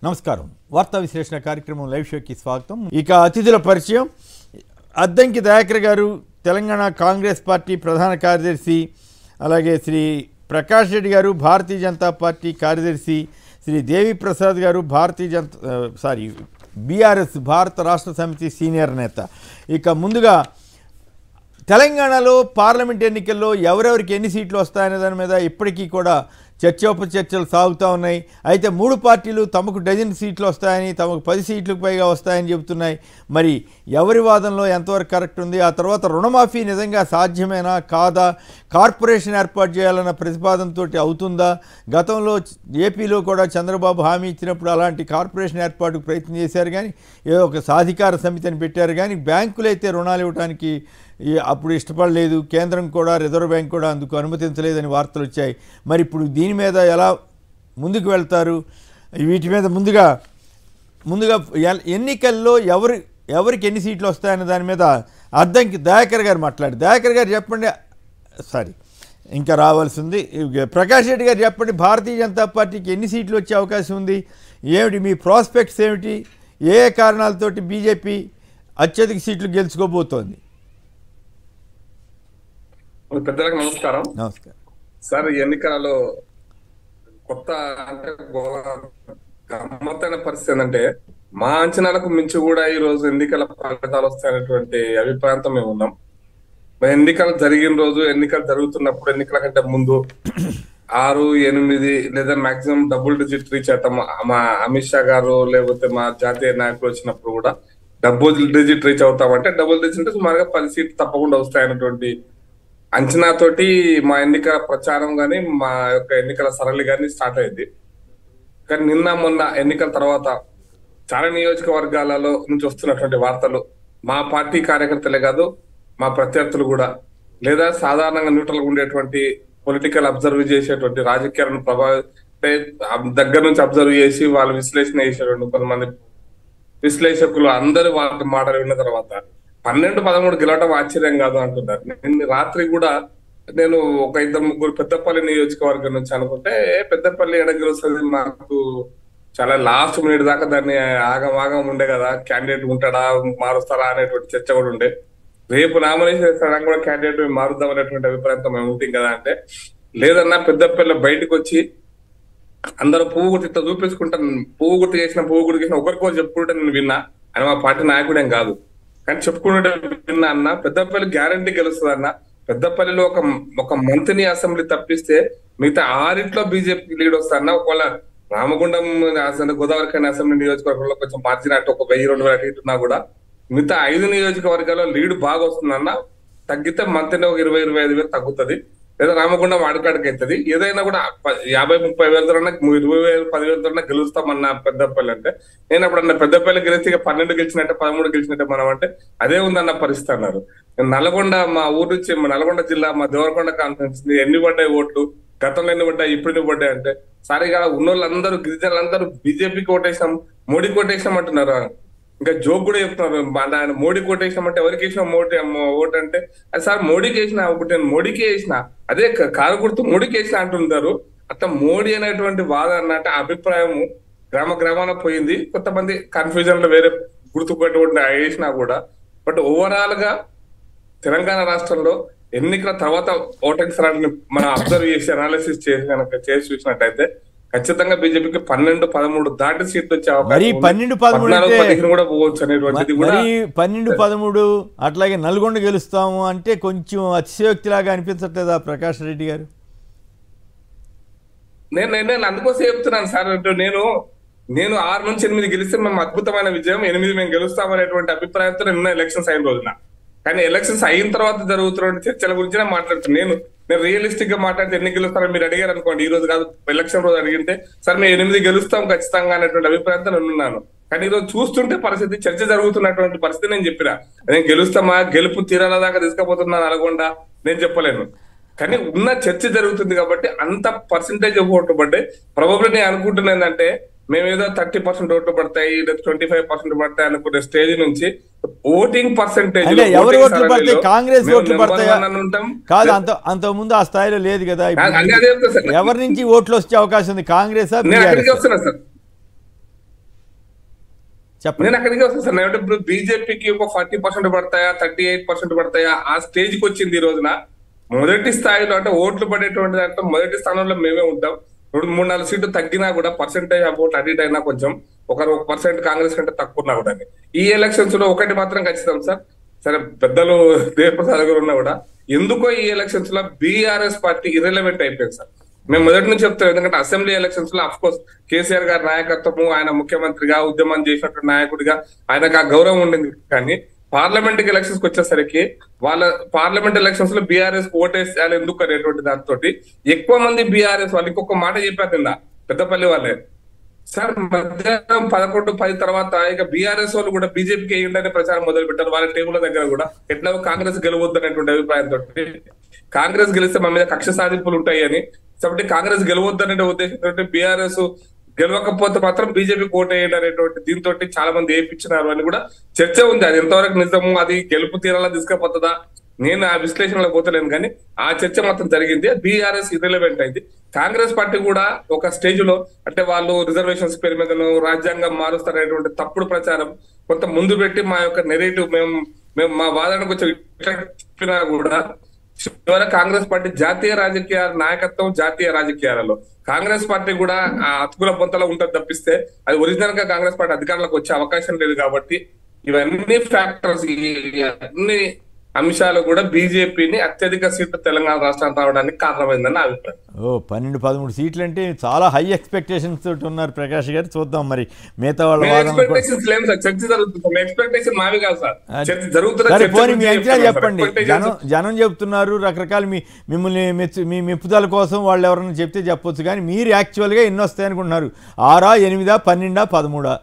నమస్కారం. వార్తా విశ్లేషణ కార్యక్రమం లైవ్ షోకి స్వాగతం. ఇక అతిథుల పరిచయం. అద్దంకి దయాకర్ గారు తెలంగాణ కాంగ్రెస్ పార్టీ ప్రధాన కార్యదర్శి, అలాగే శ్రీ ప్రకాష్ రెడ్డి గారు భారతీయ జనతా పార్టీ కార్యదర్శి, శ్రీ దేవి ప్రసాద్ గారు బీఆర్ఎస్ భారత రాష్ట్ర సమితి సీనియర్ నేత. ఇక ముందుగా తెలంగాణలో పార్లమెంట్ ఎన్నికల్లో ఎవరెవరికి ఎన్ని సీట్లు వస్తాయనే దాని మీద ఇప్పటికీ కూడా చర్చోపచర్చలు సాగుతూ ఉన్నాయి. అయితే మూడు పార్టీలు తమకు డజన్ సీట్లు వస్తాయని, తమకు 10 సీట్లకు పైగా వస్తాయని చెబుతున్నాయి. మరి ఎవరి వాదనలో ఎంతవరకు కరెక్ట్ ఉంది? ఆ తర్వాత రుణమాఫీ నిజంగా సాధ్యమేనా కాదా? కార్పొరేషన్ ఏర్పాటు చేయాలన్న ప్రతిపాదనతో అవుతుందా? గతంలో ఏపీలో కూడా చంద్రబాబు హామీ ఇచ్చినప్పుడు అలాంటి కార్పొరేషన్ ఏర్పాటుకు ప్రయత్నం చేశారు, కానీ ఏదో ఒక సాధికార సమితిని పెట్టారు, కానీ బ్యాంకులు అయితే రుణాలు ఇవ్వడానికి అప్పుడు ఇష్టపడలేదు. కేంద్రం కూడా, రిజర్వ్ బ్యాంక్ కూడా అందుకు అనుమతించలేదని వార్తలు వచ్చాయి. మరి ఇప్పుడు దీని మీద ఎలా ముందుకు వెళ్తారు? వీటి మీద ముందుగా ఎన్నికల్లో ఎవరికి ఎన్ని సీట్లు వస్తాయనే దాని మీద అద్దంకి దయాకర్ గారు మాట్లాడి. దయాకర్ గారు చెప్పండి. ఇంకా రావాల్సింది ప్రకాష్ రెడ్డి గారు చెప్పండి. భారతీయ జనతా పార్టీకి ఎన్ని సీట్లు వచ్చే అవకాశం ఉంది? ఏమిటి మీ ప్రాస్పెక్ట్స్ ఏమిటి? ఏ కారణాలతోటి బీజేపీ అత్యధిక సీట్లు గెలుచుకోబోతోంది? పెద్దలకు నమస్కారం. నమస్కారం సార్. ఎన్నికలలో కొత్త అంటే గమ్మత్తైన పరిస్థితి ఏంటంటే, మా అంచనాలకు మించి కూడా ఈ రోజు ఎన్నికల ఫలితాలు వస్తాయనేటువంటి అభిప్రాయంతో మేము ఉన్నాం. ఎన్నికలు జరిగిన రోజు, ఎన్నికలు జరుగుతున్నప్పుడు, ఎన్నికల కంటే ముందు 6, 8 లేదా మాక్సిమం డబుల్ డిజిట్ రీచ్ అవుతాం. మా అమిత్ షా గారు లేకపోతే మా జాతీయ నాయకులు వచ్చినప్పుడు కూడా డబుల్ డిజిట్ రీచ్ అవుతామంటే, డబుల్ డిజిట్ అంటే సుమారుగా 10 సీట్లు తప్పకుండా వస్తాయనేటువంటి అంచనాతోటి మా ఎన్నికల ప్రచారం గాని, మా యొక్క ఎన్నికల సరళి గాని స్టార్ట్ అయింది. కానీ నిన్న మొన్న ఎన్నికల తర్వాత చాలా నియోజకవర్గాలలో నుంచి వస్తున్నటువంటి వార్తలు, మా పార్టీ కార్యకర్తలే కాదు, మా ప్రత్యర్థులు కూడా, లేదా సాధారణంగా న్యూట్రల్ గా ఉండేటువంటి పొలిటికల్ అబ్జర్వ్ చేసేటువంటి రాజకీయాలను దగ్గర నుంచి అబ్జర్వ్ చేసి వాళ్ళు విశ్లేషణ చేసేటువంటి కొంతమంది విశ్లేషకులు అందరూ వాళ్ళ మాటలు విన్న తర్వాత 12-13 గెలవడం ఆశ్చర్యం కాదు అంటున్నారు. నిన్న రాత్రి కూడా నేను ఒక 2-3 పెద్దపల్లి నియోజకవర్గం నుంచి అనుకుంటే, పెద్దపల్లి ఎడ గెలుస్తుంది, మాకు చాలా లాస్ట్ మినిట్ దాకా దాన్ని ఆగం ఉండే కదా, క్యాండిడేట్ ఉంటాడా మారుస్తారా అనేటువంటి చర్చ కూడా ఉండే. రేపు నామినేషన్ వేస్తారా కూడా క్యాండిడేట్ మారుద్దాం అనేటువంటి అభిప్రాయంతో మేము ఉంటాం కదా అంటే, లేదన్నా పెద్దపల్లి బయటకు వచ్చి అందరూ పువ్వు గుర్తు ఇట్లా చూపించుకుంటాను, పువ్వు గుర్తు చేసిన ఒకరికొకరు చెప్పుకుంటే నేను విన్నా. అని మా పార్టీ నాయకుడేం కాదు, కానీ చెప్పుకుంటే విన్నా అన్న. పెద్దపల్లి గ్యారంటీ గెలుస్తుంది అన్న. పెద్దపల్లిలో ఒక మంత్రిని అసెంబ్లీ తప్పిస్తే మిగతా 6 బీజేపీ లీడ్ వస్తారన్న. ఒకవేళ రామగుండం గోదావరి అసెంబ్లీ నియోజకవర్గంలో కొంచెం మార్జిన్ అటు ఒక 1000-2000 అటు ఇటున్నా కూడా మిగతా 5 నియోజకవర్గాల్లో లీడ్ బాగా వస్తుందన్న. తగ్గితే మంత్రిని ఒక 20-25 వేలు తగ్గుతుంది, లేదా రామగుండం అడుకాడికి అవుతుంది. ఏదైనా కూడా 50-30 వేలతో 20,000-10,000 గెలుస్తామన్న పెద్దపల్లి అంటే. నేను అప్పుడు అన్న పెద్దపల్లి గెలిస్తే 12 గెలిచినట్టే 13 గెలిచినట్టే మనం అంటే, అదే ఉందన్న పరిస్థితి అన్నారు. నల్గొండ, మా ఊరు నుంచి నల్గొండ జిల్లా మా దేవరకొండ కాన్ఫరెన్స్ ఎన్ని పడ్డాయి ఓట్లు, గతంలో ఎన్ని పడ్డాయి, ఇప్పుడు ఎన్ని పడ్డాయి అంటే, సరిగా ఉన్నోళ్ళందరూ గిరిజనులందరూ బీజేపీకి ఓటేసాం, మోడీకి ఓటేసాం అంటున్నారు. ఇంకా జోక్ కూడా చెప్తున్నారు, ఆయన మోడీ కోటేసినాం అంటే ఎవరికి వేసినా ఓటు అంటే, అది సార్ మోడీకి వేసిన, ఒకటి నేను మోడీకి వేసిన, అదే కారు గుర్తు మోడీకి వేసిన అంటుంటారు. అట్లా మోడీ అనేటువంటి వాదన అన్నట్టు అభిప్రాయం గ్రామాన పోయింది. కొంతమంది కన్ఫ్యూజన్ లో వేరే గుర్తు పెట్టుకుంటే వేసినా కూడా. బట్ ఓవరాల్ గా తెలంగాణ రాష్ట్రంలో ఎన్నికల తర్వాత ఓటింగ్ సరళిని మనం అబ్జర్వ్ చేసి అనాలిసిస్ చేసి చూసినట్టయితే ఖచ్చితంగా బీజేపీకి 12-13 దాటి సీట్లు వచ్చే అవకాశం, 12-15 కూడా పోవచ్చు అనేటువంటిది కూడా. 12-13 అట్లాగే నల్గొండ గెలుస్తాము అంటే కొంచెం అతిశయోక్తిలాగా అనిపించట్లేదా ప్రకాష్ రెడ్డి గారు? నేను అందుకోసం చెప్తున్నాను సార్. నేను 6-8 గెలిస్తే మేము అద్భుతమైన విజయం, 8 మేము గెలుస్తామనేటువంటి అభిప్రాయంతో నిన్న ఎలక్షన్స్ అయిన రోజున. కానీ ఎలక్షన్స్ అయిన తర్వాత జరుగుతున్న చర్చల గురించి నేను మాట్లాడుతున్నాను. నేను రియలిస్టిక్ గా మాట్లాడితే ఎన్ని గెలుస్తారని మీరు అడిగారు అనుకోండి, ఈ రోజు కాదు ఎలక్షన్ రోజు అడిగితే సార్ మేము 8 గెలుస్తాం ఖచ్చితంగా అనేటువంటి అభిప్రాయంతో నేనున్నాను. కానీ ఈ రోజు చూస్తుంటే పరిస్థితి, చర్చ జరుగుతున్నటువంటి పరిస్థితి నేను చెప్పినా, నేను గెలుస్తామా, గెలుపు తీరాల దాకా తీసుకుపోతున్నా నల్గొండ నేను చెప్పలేను. కానీ ఉన్న చర్చ జరుగుతుంది కాబట్టి అంత పర్సెంటేజ్ ఓట్లు పడ్డాయి. ప్రాబబ్లీ నేను అనుకుంటున్నా ఏంటంటే, మేమేదో 30% ఓట్లు పడతాయి, 25% పడతాయి అనుకునే స్టేజ్ నుంచి ఓటింగ్ పర్సెంటేజ్ ఎవరు ఓట్లు పడతాయి, కాంగ్రెస్ ఓట్లు పడతాయా కాదు, అంత ముందు ఆ స్థాయిలో లేదు కదా. ఎవరి నుంచి ఓట్లు వచ్చే అవకాశం ఉంది? కాంగ్రెస్ వస్తున్నా సార్. చెప్పండి. నేను అక్కడికి వస్తాను సార్. నేను ఇప్పుడు బీజేపీకి ఒక 40% పడతాయా, 38% పడతాయా, ఆ స్టేజ్కి వచ్చింది ఈ రోజున. మొదటి స్థాయిలో అంటే ఓట్లు పడేటువంటి దాంట్లో మొదటి స్థానంలో మేమే ఉంటాం. 2-3-4 సీట్లు తగ్గినా కూడా పర్సెంటేజ్ అబౌట్ అటు ఇటు అయినా కొంచెం 1% కాంగ్రెస్ కంటే తక్కువ ఉన్నా కూడా ఈ ఎలక్షన్స్ లో ఒకటి మాత్రం ఖచ్చితం సార్. సరే పెద్దలు దేవప్రసాద్ గారు ఉన్నా కూడా ఎందుకో ఈ ఎలక్షన్స్ లో బీఆర్ఎస్ పార్టీ ఇర్రెలవెంట్ అయిపోయింది సార్. మేము మొదటి నుంచి చెప్తాం, ఎందుకంటే అసెంబ్లీ ఎలక్షన్స్ లో అఫ్ కోర్స్ కేసీఆర్ గారి నాయకత్వము, ఆయన ముఖ్యమంత్రిగా ఉద్యమం చేసినటువంటి నాయకుడిగా ఆయనకు ఆ గౌరవం ఉండింది. కానీ పార్లమెంట్ ఎలక్షన్స్ కి వచ్చేసరికి వాళ్ళ పార్లమెంట్ ఎలక్షన్స్ లో బీఆర్ఎస్ ఓటేసేయాలి ఎందుకు అనేటువంటి దాంతో ఎక్కువ మంది బీఆర్ఎస్ వాళ్ళు ఇంకొక మాట చెప్పారు నిన్న పెద్దపల్లి వాళ్ళే సార్, మధ్యాహ్నం 11-10 తర్వాత ఇక బీఆర్ఎస్ వాళ్ళు కూడా బీజేపీకి వేయండి ప్రచారం మొదలు పెట్టారు. వాళ్ళ టేబుల్ దగ్గర కూడా ఎట్లా కాంగ్రెస్ గెలవద్దు అనేటువంటి అభిప్రాయంతో కాంగ్రెస్ గెలిస్తే మన మీద కక్ష సాధింపులు ఉంటాయి అని, కాబట్టి కాంగ్రెస్ గెలవద్దు అనే ఉద్దేశంతో బీఆర్ఎస్ గెలవకపోతే మాత్రం బీజేపీకి ఓటు వేయండి అనేటువంటి దీంతో చాలా మంది వేయించినారు అని కూడా చర్చ ఉంది. అది ఎంతవరకు నిజము, అది గెలుపు తీరాలా తీసుకపోతుందా, నేను ఆ విశ్లేషణలో పోతలేను. కానీ ఆ చర్చ మాత్రం జరిగింది. బీఆర్ఎస్ ఇర్రెలవెంట్ అయింది. కాంగ్రెస్ పార్టీ కూడా ఒక స్టేజ్ లో అంటే వాళ్ళు రిజర్వేషన్స్ పేరు మీదను రాజ్యాంగం మారుస్తారనేటువంటి తప్పుడు ప్రచారం కొంత ముందు పెట్టి మా యొక్క నెరేటివ్ మేము మా వాదన కొంచెం చెప్పినా కూడా చివరి కాంగ్రెస్ పార్టీ జాతీయ రాజకీయ నాయకత్వం, జాతీయ రాజకీయాలలో కాంగ్రెస్ పార్టీ కూడా ఆ అతుకుల పొంతలో ఉంటుంది తప్పిస్తే అది ఒరిజినల్ గా కాంగ్రెస్ పార్టీ అధికారంలోకి వచ్చే అవకాశం లేదు. కాబట్టి ఇవన్నీ ఫ్యాక్టర్స్, అన్ని అంశాలు కూడా బీజేపీని అత్యధిక సీట్లు తెలంగాణ రాష్ట్రానికి రావడానికి కారణమైందని నా అభిప్రాయం. 12-13 సీట్లు అంటే చాలా హై ఎక్స్పెక్టేషన్స్ తోటి ఉన్నారు ప్రకాష్ గారు. చూద్దాం మరి మిగతా వాళ్ళ చెప్పండి. జనం చెప్తున్నారు రకరకాల మిమ్మల్ని మీ మెప్పుదల కోసం వాళ్ళు ఎవరైనా చెప్తే చెప్పొచ్చు, కానీ మీరు యాక్చువల్గా ఎన్ని వస్తాయి అనుకుంటున్నారు? 6, 8, 12, 13?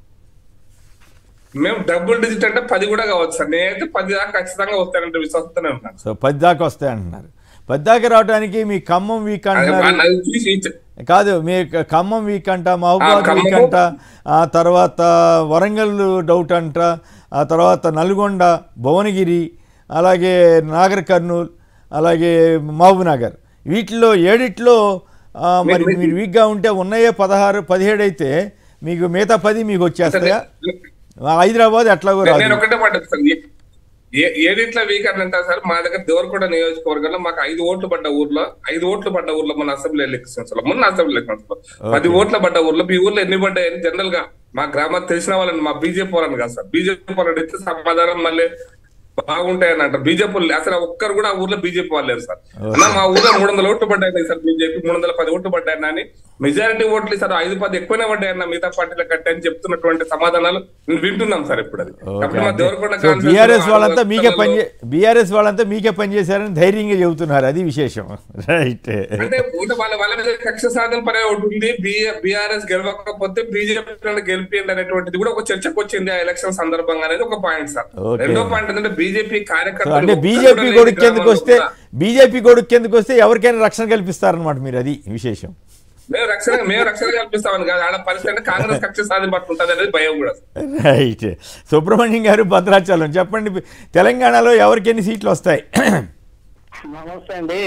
మేము డబుల్ డిజిట్ అంటే 10 కూడా కావచ్చు సార్. నేనైతే 10 దాకా ఖచ్చితంగా వస్తానంటే విశ్వాసంతోనే ఉన్నాను. సో 10 దాకా వస్తాయంటున్నారు. 10 దాకా రావడానికి మీ ఖమ్మం వీక్ అంటున్నారు కాదు, మీ ఖమ్మం వీక్ అంట, మహబూబాద్ వీక్ అంట, ఆ తర్వాత వరంగల్ డౌట్ అంట, ఆ తర్వాత నల్గొండ, భువనగిరి, అలాగే నాగర్ కర్నూల్, అలాగే మహబూబ్ నగర్, వీటిలో 7 మరి మీరు వీక్గా ఉంటే ఉన్నాయే 16, 17 అయితే మీకు మిగతా 10 మీకు వచ్చేస్తాయా? హైదరాబాద్ ఎట్లాగో రాదు. నేను ఒకటే పడ్డది సార్, 7 వీక్ అని అంటారు సార్. మా దగ్గర దేవరకొండ నియోజకవర్గంలో మాకు 5 ఓట్లు పడ్డ ఊర్లో మన అసెంబ్లీ ఎలక్షన్స్ లో 10 ఓట్ల పడ్డ ఊర్లో మీ ఊర్లో ఎన్ని పడ్డాయని జనరల్ గా మా గ్రామానికి తెలిసిన వాళ్ళని, మా బీజేపీ వాళ్ళని కాదు సార్, బీజేపీ వాళ్ళని ఇస్తే సమాధానం మళ్ళీ బాగుంటాయని అంటారు. బీజేపీ అసలు ఒక్కరు కూడా ఆ ఊర్లో బీజేపీ వాళ్ళు లేరు సార్. అన్న మా ఊర్లో 300 ఓట్లు పడ్డాయి సార్, బీజేపీ 310 ఓట్లు పడ్డాయని అని మెజారిటీ ఓట్లు సార్ 5-10 ఎక్కువనే పడ్డాయన్న మిగతా పార్టీల కట్టే అని చెప్తున్నటువంటి సమాధానాలు వింటున్నాం సార్ ఇప్పుడు. అది బీఆర్ఎస్ వాళ్ళంతా మీకే పనిచేశారని ధైర్యంగా చెబుతున్నారు, అది విశేషం. రైట్. అంటే వాళ్ళ మీద కక్ష సాధన పనే ఒకటి ఉంది. బీఆర్ఎస్ గెలవకపోతే బీజేపీ గెలిపియండి అనేటువంటిది కూడా ఒక చర్చకు వచ్చింది ఆ ఎలక్షన్ సందర్భంగా అనేది ఒక పాయింట్ సార్. రెండో పాయింట్ ఏంటంటే బీజేపీ కార్యకర్తలు అంటే బీజేపీ గొడుక్కేందుకు వస్తే ఎవరికైనా రక్షణ కల్పిస్తారనమాట మీరు, అది విశేషం. మేము రక్షణ కల్పిస్తామని కాదు, ఆడ పరిస్థితి కాంగ్రెస్ కక్ష సాధింపట్టుంటది అనేది భయం కూడా. రైట్. సుబ్రహ్మణ్యం గారు భద్రాచలం, చెప్పండి తెలంగాణలో ఎవరికి ఎన్ని సీట్లు వస్తాయి? నమస్తే అండి.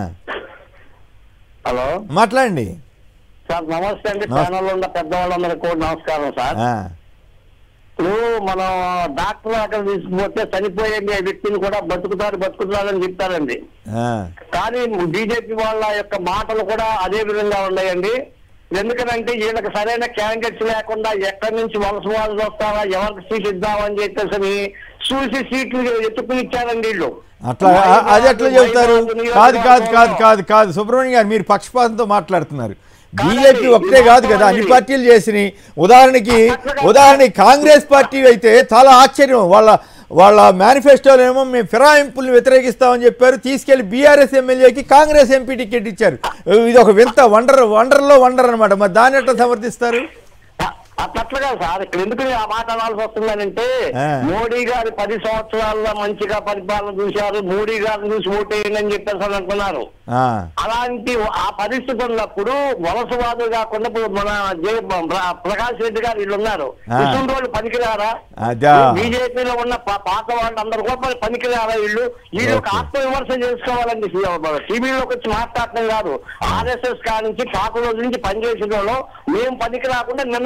హలో, మాట్లాడండి సార్. నమస్తే అండి. ప్యానల్ ఉన్న పెద్దవాళ్ళందరికీ కూడా నమస్కారం సార్. ఇప్పుడు మనం డాక్టర్ అక్కడ తీసుకుపోతే చనిపోయే వ్యక్తిని కూడా బతుకుతారని చెప్తారండి. కానీ బీజేపీ వాళ్ళ యొక్క మాటలు కూడా అదే విధంగా ఉన్నాయండి. ఎందుకంటే వీళ్ళకి సరైన క్యాండిడేట్స్ లేకుండా ఎక్కడి నుంచి వలస వాళ్ళు వస్తారా, ఎవరికి సీట్ ఇద్దామని చెప్పేసి చూసి సీట్లు ఎత్తుకుని ఇచ్చారండి వీళ్ళు. అట్లా అది ఎట్లా చెబుతారు? కాదు సుబ్రహ్మణ్యం గారు, మీరు పక్షపాతంతో మాట్లాడుతున్నారు. బీజేపీ ఒకటే కాదు కదా, అన్ని పార్టీలు చేసినాయి. ఉదాహరణకి కాంగ్రెస్ పార్టీ అయితే చాలా ఆశ్చర్యం. వాళ్ళ మేనిఫెస్టోలో ఏమో మేము ఫిరాయింపుల్ని వ్యతిరేకిస్తామని చెప్పారు, తీసుకెళ్లి బీఆర్ఎస్ ఎమ్మెల్యేకి కాంగ్రెస్ ఎంపీ టికెట్ ఇచ్చారు. ఇది ఒక వింత వండర్లో వండర్ అనమాట. మరి దాన్ని ఎట్లా సమర్థిస్తారు? అట్లగా సార్ ఇక్కడ ఎందుకు ఆ మాట అనాల్సి వస్తుందనంటే, మోడీ గారు 10 సంవత్సరాల్లో మంచిగా పరిపాలన చూశారు, మోడీ గారిని చూసి ఓటేయండి అని చెప్పేసి అంటున్నారు. అలాంటి ఆ పరిస్థితి ఉన్నప్పుడు వలసవాదులు కాకుండా మన ప్రకాష్ రెడ్డి గారు వీళ్ళు ఉన్నారు, వాళ్ళు పనికిరారా? బీజేపీలో ఉన్న పాత వాళ్ళందరూ కూడా పనికిరారా? వీళ్ళకి ఆత్మవిమర్శ చేసుకోవాలండి. టీవీలోకి వచ్చి మాట్లాడటం కాదు. ఆర్ఎస్ఎస్ కాడి నుంచి పాత రోజు నుంచి పనిచేసిన వాళ్ళు మేము పనికి రాకుండా నిన్నగాక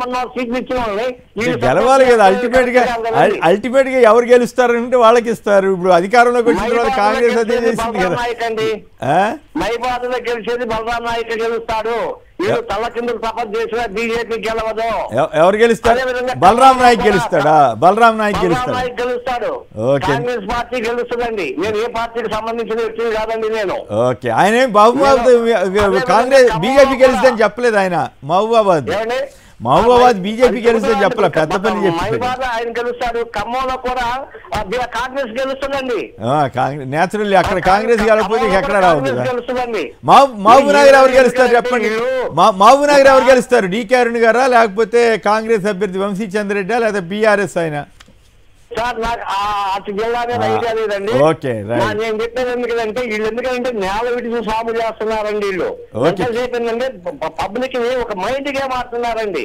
నాలుగు సీట్లు ఇచ్చిన వాళ్ళని గెలవాలి కదా. అల్టిమేట్ గా ఎవరు గెలుస్తారంటే వాళ్ళకి ఇస్తారు. ఇప్పుడు అధికారంలోకి వచ్చిన తర్వాత కాంగ్రెస్ అదే చేసింది కదా. మైబాద్ లో గెలిచేది బలరాం నాయక్ గెలుస్తాడు. వీళ్ళు తల్ల కిందకు సపోర్ట్ చేసిన బీజేపీ గెలవదు. ఎవరు గెలుస్తారు? బలరాం నాయక్ గెలుస్తాడా? బలరాం నాయక్ గెలుస్తాడు. కాంగ్రెస్ పార్టీ గెలుస్తుందండి. నేను ఏ పార్టీకి సంబంధించిన వ్యక్తి కాదండి నేను. ఓకే, ఆయన కాంగ్రెస్ బీజేపీ గెలుస్తుందని చెప్పలేదు ఆయన. మహబూబాబాద్ బీజేపీ గెలిస్తే చెప్పలే, పెద్దపల్లి చెప్పి ఆయన గెలుస్తాడు. ఖమ్మంలో కూడా కాంగ్రెస్ గెలుస్తుందండి. నేచురల్లీ అక్కడ కాంగ్రెస్ గెలకపోతే ఎక్కడ రావు కదా. మహబూబ్ నగర్ ఎవరు గెలుస్తారు చెప్పండి? మహబూబ్ నగర్ ఎవరు గెలుస్తారు? డీకే అరుణ్ గారా లేకపోతే కాంగ్రెస్ అభ్యర్థి వంశీ చంద్రెడ్డా లేదా బీఆర్ఎస్ ఆయన? సార్ నాకు అటు జిల్లానే ఐడియా లేదండి. నేను చెప్పేది ఎందుకంటే వీళ్ళు ఎందుకంటే నేల విడిచి సాగు చేస్తున్నారండి. వీళ్ళు ఎంతసేపు ఏంటంటే పబ్లిక్ ఒక మైండ్ గా మారుతున్నారండి.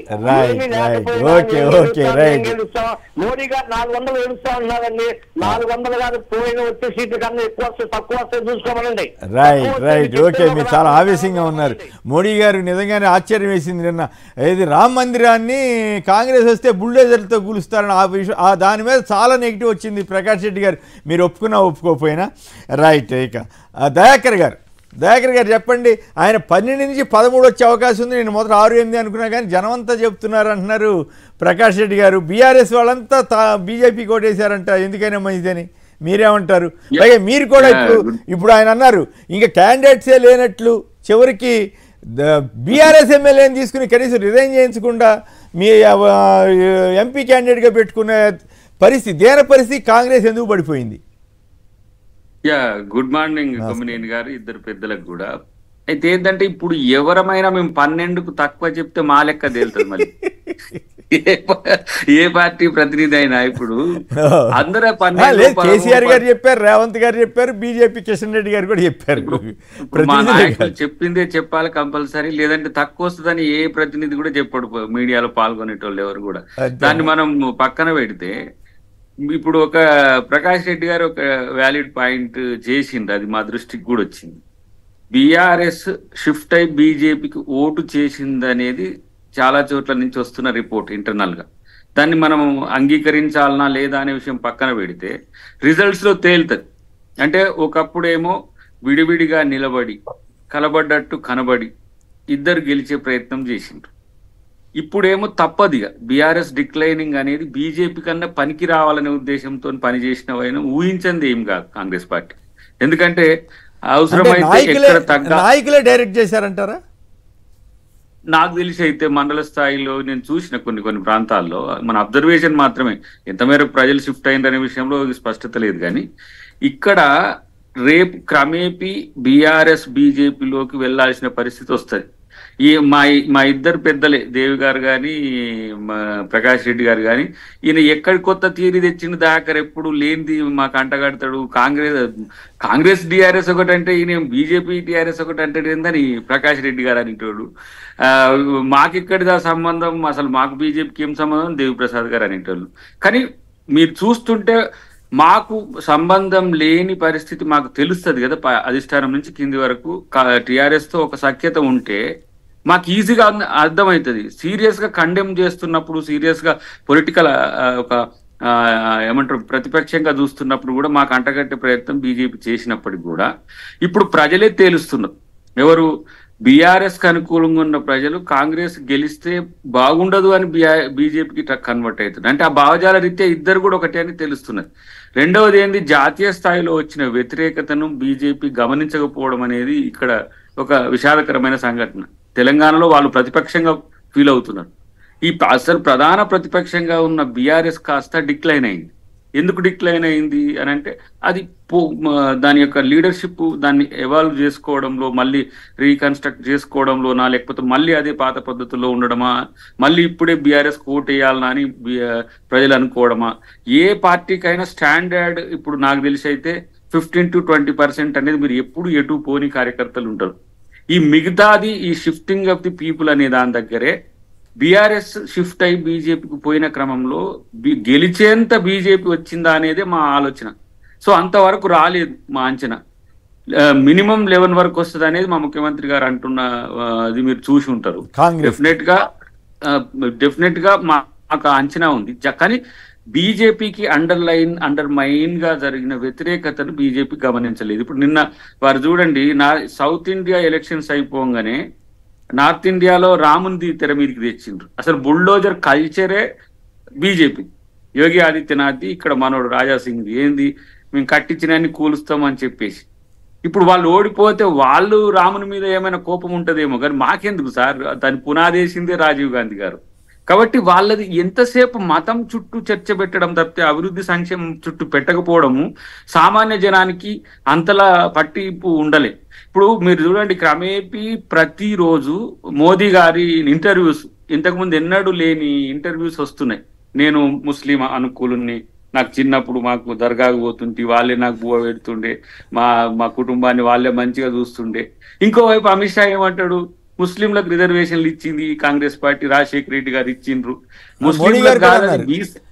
మోడీ గారు 400 ఏడుస్తా ఉన్నారండి. 400 కాదు, పోయిన వచ్చే సీట్లు కన్నా ఎక్కువ వస్తే తక్కువ వస్తే చూసుకోమనండి. రైట్ ఓకే, మీరు చాలా ఆవేశంగా ఉన్నారు. మోడీ గారు నిజంగానే ఆశ్చర్యం వేసింది నిన్న. ఏది రామ మందిరాన్ని కాంగ్రెస్ వస్తే బుల్డోజర్లతో కూలుస్తారని ఆ విషయం, దాని మీద చాలా నెగిటివ్ వచ్చింది. ప్రకాష్ రెడ్డి గారు మీరు ఒప్పుకున్నా ఒప్పుకోకపోయినా. రైట్, ఇక దయాకర్ గారు చెప్పండి. ఆయన 12 నుంచి 13 వచ్చే అవకాశం ఉంది. నేను మొదట 6-8 అనుకున్నా కానీ జనమంతా చెప్తున్నారు అంటున్నారు ప్రకాష్ రెడ్డి గారు. బీఆర్ఎస్ వాళ్ళంతా బీజేపీ కోటేశారంట, ఎందుకైనా మంచిదని. మీరేమంటారు? అలాగే మీరు కూడా ఇప్పుడు ఆయన అన్నారు ఇంకా క్యాండిడేట్సే లేనట్లు, చివరికి బీఆర్ఎస్ ఎమ్మెల్యేని తీసుకుని కనీసం రిజైన్ చేయించకుండా మీ ఎంపీ క్యాండిడేట్గా పెట్టుకునే పరిస్థితి, దేని పరిస్థితి కాంగ్రెస్ ఎందుకు పడిపోయింది? గుడ్ మార్నింగ్ కొమ్మినేని గారు, ఇద్దరు పెద్దలకు కూడా. అయితే ఏంటంటే ఇప్పుడు ఎవరమైనా మేము 12కు తక్కువ చెప్తే మా లెక్క తేలుతుంది. మళ్ళీ ఏ పార్టీ ప్రతినిధి అయినా ఇప్పుడు అందరూ 12 కేసీఆర్ గారు చెప్పారు, రేవంత్ గారు చెప్పారు, బీజేపీ కిషన్ రెడ్డి గారు కూడా చెప్పారు. మా నాయకులు చెప్పిందే చెప్పాలి కంపల్సరీ, లేదంటే తక్కువ వస్తుందని ఏ ప్రతినిధి కూడా చెప్పాడు. మీడియాలో పాల్గొనేటోళ్ళు ఎవరు కూడా. దాన్ని మనం పక్కన పెడితే ఇప్పుడు ఒక ప్రకాష్ రెడ్డి గారు ఒక వ్యాలిడ్ పాయింట్ చేసింది, అది మా దృష్టికి కూడా వచ్చింది. బీఆర్ఎస్ షిఫ్ట్ అయి బీజేపీకి ఓటు చేసింది అనేది చాలా చోట్ల నుంచి వస్తున్న రిపోర్ట్ ఇంటర్నల్ గా. దాన్ని మనం అంగీకరించాలనా లేదా అనే విషయం పక్కన పెడితే రిజల్ట్స్ లో తేలుతుంది. అంటే ఒకప్పుడేమో విడివిడిగా నిలబడి కలబడ్డట్టు కనబడి ఇద్దరు గెలిచే ప్రయత్నం చేసిండ్రు. ఇప్పుడేమో తప్పదిగా బీఆర్ఎస్ డిక్లైనింగ్ అనేది బీజేపీ కన్నా పనికి రావాలనే ఉద్దేశంతో పనిచేసినవైనా ఊహించింది ఏం కాదు కాంగ్రెస్ పార్టీ. ఎందుకంటే అవసరమైతే నాయకులే డైరెక్ట్ చేశారంటారా? నాకు తెలిసి అయితే మండల స్థాయిలో నేను చూసిన కొన్ని ప్రాంతాల్లో మన అబ్జర్వేషన్ మాత్రమే, ఎంత మేరకు ప్రజలు షిఫ్ట్ అయిందనే విషయంలో స్పష్టత లేదు. కానీ ఇక్కడ రేపు క్రమేపీ బీఆర్ఎస్ బీజేపీలోకి వెళ్లాల్సిన పరిస్థితి వస్తుంది. మా ఇద్దరు పెద్దలే, దేవి గారు కానీ ప్రకాష్ రెడ్డి గారు కానీ, ఈయన ఎక్కడి కొత్త థియరీ తెచ్చిన దాకా ఎప్పుడు లేనిది మాకు అంటగడతాడు. కాంగ్రెస్ డిఆర్ఎస్ ఒకటంటే ఈయన బీజేపీ టిఆర్ఎస్ ఒకటంటే ఏందని ప్రకాష్ రెడ్డి గారు అనేటోడు. మాకిక్కడిదా సంబంధం, అసలు మాకు బీజేపీకి ఏం సంబంధం దేవిప్రసాద్ గారు అనేటోళ్ళు. కానీ మీరు చూస్తుంటే మాకు సంబంధం లేని పరిస్థితి మాకు తెలుస్తుంది కదా. అధిష్టానం నుంచి కింది వరకు టిఆర్ఎస్ తో ఒక సఖ్యత ఉంటే మాకు ఈజీగా అర్థమవుతుంది. సీరియస్ గా కండెమ్ చేస్తున్నప్పుడు, సీరియస్ గా పొలిటికల్ ఒక ఏమంటారు ప్రతిపక్షంగా చూస్తున్నప్పుడు కూడా మాకు అంటగట్టే ప్రయత్నం బీజేపీ చేసినప్పటికి కూడా ఇప్పుడు ప్రజలే తేలుస్తున్నారు. ఎవరు? బీఆర్ఎస్ కి అనుకూలంగా ఉన్న ప్రజలు కాంగ్రెస్ గెలిస్తే బాగుండదు అని బీజేపీకి కన్వర్ట్ అవుతుంది. అంటే ఆ భావజాల రీత్యా ఇద్దరు కూడా ఒకటే అని తెలుస్తున్నది. రెండవది ఏంది, జాతీయ స్థాయిలో వచ్చిన వ్యతిరేకతను బీజేపీ గమనించకపోవడం అనేది ఇక్కడ ఒక విషాదకరమైన సంఘటన. తెలంగాణలో వాళ్ళు ప్రతిపక్షంగా ఫీల్ అవుతున్నారు. అసలు ప్రధాన ప్రతిపక్షంగా ఉన్న బీఆర్ఎస్ కాస్త డిక్లైన్ అయింది. ఎందుకు డిక్లైన్ అయింది అని అంటే అది దాని యొక్క లీడర్షిప్ దాన్ని ఎవాల్వ్ చేసుకోవడంలో, మళ్ళీ రీకన్స్ట్రక్ట్ చేసుకోవడంలోనా, లేకపోతే మళ్ళీ అదే పాత పద్ధతుల్లో ఉండడమా, మళ్ళీ ఇప్పుడే బీఆర్ఎస్ ఓటు వేయాలనా అని ప్రజలు అనుకోవడమా. ఏ పార్టీకైనా స్టాండర్డ్ ఇప్పుడు నాకు తెలిసి అయితే 15 to 20% అనేది మీరు ఎప్పుడు ఎటు పోని కార్యకర్తలు ఉంటారు. ఈ మిగతాది ఈ షిఫ్టింగ్ ఆఫ్ ది పీపుల్ అనే దాని దగ్గరే బీఆర్ఎస్ షిఫ్ట్ అయి బీజేపీకి పోయిన క్రమంలో గెలిచేంత బీజేపీ వచ్చిందా అనేదే మా ఆలోచన. సో అంతవరకు రాలేదు మా అంచనా. మినిమం 11 వరకు వస్తుంది అనేది మా ముఖ్యమంత్రి గారు అంటున్న అది మీరు చూసి ఉంటారు. డెఫినెట్ గా డెఫినెట్ గా మాకు అంచనా ఉంది. కానీ బీజేపీకి అండర్ మైన్ గా జరిగిన వ్యతిరేకతను బీజేపీ గమనించలేదు. ఇప్పుడు నిన్న వారు చూడండి, సౌత్ ఇండియా ఎలక్షన్స్ అయిపోగానే నార్త్ ఇండియాలో రాముంది తెర మీదకి తెచ్చిండ్రు. అసలు బుల్డోజర్ కల్చరే బీజేపీ. యోగి ఆదిత్యనాథ్ ఇక్కడ మనోడు రాజాసింగ్ ఏంది మేము కట్టించినన్ని కూలుస్తామని చెప్పేసి, ఇప్పుడు వాళ్ళు ఓడిపోతే వాళ్ళు రాముని మీద ఏమైనా కోపం ఉంటుందేమో, కానీ మాకెందుకు సార్, దాన్ని పునాదేసిందే రాజీవ్ గాంధీ గారు. కాబట్టి వాళ్ళది ఎంతసేపు మతం చుట్టూ చర్చ పెట్టడం తప్పితే అభివృద్ధి సంక్షేమం చుట్టూ పెట్టకపోవడము సామాన్య జనానికి అంతలా పట్టింపు ఉండలే. ఇప్పుడు మీరు చూడండి, క్రమేపీ ప్రతిరోజు మోదీ గారి ఇంటర్వ్యూస్, ఇంతకుముందు ఎన్నడూ లేని ఇంటర్వ్యూస్ వస్తున్నాయి. నేను ముస్లిం అనుకూలుని, నాకు చిన్నప్పుడు మాకు దర్గాకు పోతుంటే వాళ్ళే నాకు బువ్వ పెడుతుండే, మా కుటుంబాన్ని వాళ్ళే మంచిగా చూస్తుండే. ఇంకోవైపు అమిత్ షా ఏమంటాడు, ముస్లింలకు రిజర్వేషన్లు ఇచ్చింది కాంగ్రెస్ పార్టీ, రాజశేఖర రెడ్డి గారు ఇచ్చిండ్రు. ముస్లింలకు కాదని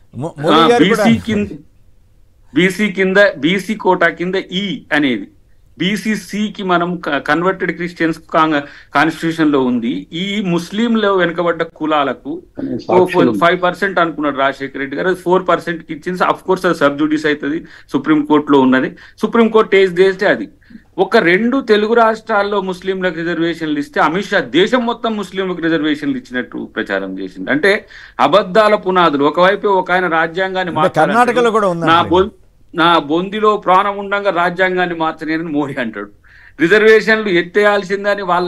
బీసీ కోటా కింద ఈ అనేది బీసీసీకి మనం కన్వర్టెడ్ క్రిస్టియన్స్ కాన్స్టిట్యూషన్ లో ఉంది. ఈ ముస్లింలో వెనుకబడ్డ కులాలకు 5% అనుకున్నాడు రాజశేఖర రెడ్డి గారు, 4% కి ఇచ్చింది. అఫ్ కోర్స్ అది సబ్జుడిస్ అవుతుంది, సుప్రీంకోర్టులో ఉన్నది, సుప్రీంకోర్టు చేస్తే అది. ఒక 2 తెలుగు రాష్ట్రాల్లో ముస్లింలకు రిజర్వేషన్లు ఇస్తే అమిత్ షా దేశం మొత్తం ముస్లింలకు రిజర్వేషన్లు ఇచ్చినట్టు ప్రచారం చేసింది. అంటే అబద్ధాల పునాదులు. ఒకవైపు ఒక ఆయన రాజ్యాంగాన్ని కర్ణాటకలో కూడా ఉంది, నా బొందిలో ప్రాణం ఉండగా రాజ్యాంగాన్ని మార్చలేనని మోడీ అంటాడు. రిజర్వేషన్లు ఎత్తేయాల్సిందని వాళ్ళ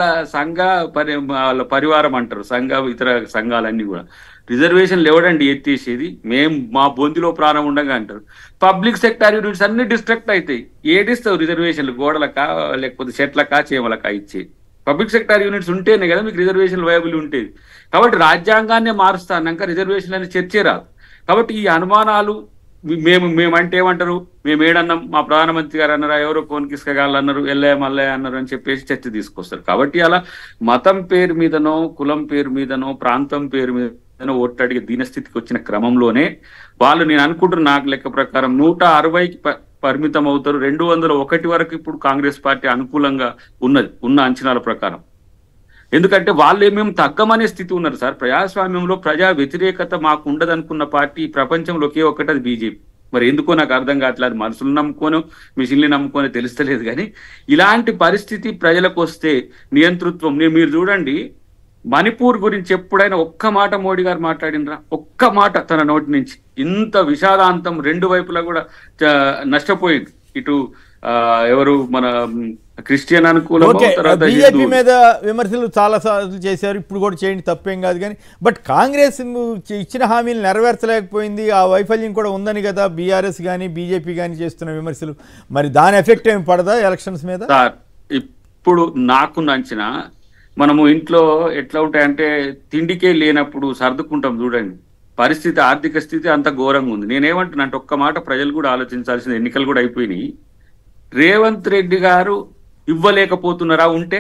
వాళ్ళ పరివారం అంటారు, ఇతర సంఘాలన్నీ కూడా. రిజర్వేషన్లు ఎవడండి ఎత్తేసేది, మా బొందిలో ప్రాణం ఉండగా అంటారు. పబ్లిక్ సెక్టార్ యూనిట్స్ అన్ని డిస్ట్రక్ట్ అవుతాయి. ఏడిస్తావు రిజర్వేషన్లు, గోడలకా లేకపోతే చెట్లకా చేమలకా ఇచ్చేది? పబ్లిక్ సెక్టార్ యూనిట్స్ ఉంటేనే కదా మీకు రిజర్వేషన్లు వైబుల్ ఉండేది. కాబట్టి రాజ్యాంగాన్నే మారుస్తా అన్నాక రిజర్వేషన్లు అని చర్చే రాదు. కాబట్టి ఈ అనుమానాలు, మేమంటే ఏమంటారు, మేము ఏడన్నాం, మా ప్రధానమంత్రి గారు అన్నారా, ఎవరో ఫోన్ కిస్కగాళ్ళు అన్నారు, ఎల్లయ్య మల్లయ్య అన్నారు అని చెప్పేసి చర్చ తీసుకొస్తారు. కాబట్టి అలా మతం పేరు మీదనో, కులం పేరు మీదనో, ప్రాంతం పేరు మీదనో ఓట్టడిగే దీనస్థితికి వచ్చిన క్రమంలోనే వాళ్ళు, నేను అనుకుంటున్న నాకు లెక్క ప్రకారం 160కి పరిమితం అవుతారు. 201 వరకు ఇప్పుడు కాంగ్రెస్ పార్టీ అనుకూలంగా ఉన్న అంచనాల ప్రకారం. ఎందుకంటే వాళ్ళు ఏమేమి తగ్గమనే స్థితి ఉన్నారు సార్. ప్రజాస్వామ్యంలో ప్రజా వ్యతిరేకత మాకు ఉండదనుకున్న పార్టీ ప్రపంచంలో ఒకే ఒక్కటి, అది బీజేపీ. మరి ఎందుకో నాకు అర్థం కావట్లేదు. మనుషులు నమ్ముకోను, మిషన్లు నమ్ముకొని తెలుస్తలేదు. కానీ ఇలాంటి పరిస్థితి ప్రజలకు వస్తే నియంతృత్వం, మీరు చూడండి మణిపూర్ గురించి ఎప్పుడైనా ఒక్క మాట మోడీ గారు మాట్లాడినరా? ఒక్క మాట తన నోటి నుంచి. ఇంత విషాదాంతం, 2 వైపులా కూడా నష్టపోయింది. ఇటు ఎవరు మన క్రిస్టియన్ అనుకూలం, బీజేపీ మీద విమర్శలు చాలా సార్లు చేశారు, ఇప్పుడు కూడా చేయండి, తప్పేం కాదు. కానీ బట్ కాంగ్రెస్ ఇచ్చిన హామీలు నెరవేర్చలేకపోయింది, ఆ వైఫల్యం కూడా ఉందని కదా బీఆర్ఎస్ కానీ బీజేపీ కానీ చేస్తున్న విమర్శలు. మరి దాని ఎఫెక్ట్ ఏమి పడదా ఎలక్షన్స్ మీద? సార్ ఇప్పుడు నాకు నచ్చిన, మనము ఇంట్లో ఎట్లా ఉంటాయంటే తిండికే లేనప్పుడు సర్దుకుంటాం చూడండి, పరిస్థితి, ఆర్థిక స్థితి అంత ఘోరంగా ఉంది. నేనేమంటున్నా అంటే ఒక్క మాట ప్రజలు కూడా ఆలోచించాల్సిన, ఎన్నికలు కూడా అయిపోయినాయి. రేవంత్ రెడ్డి గారు ఇవ్వలేకపోతున్నారా? ఉంటే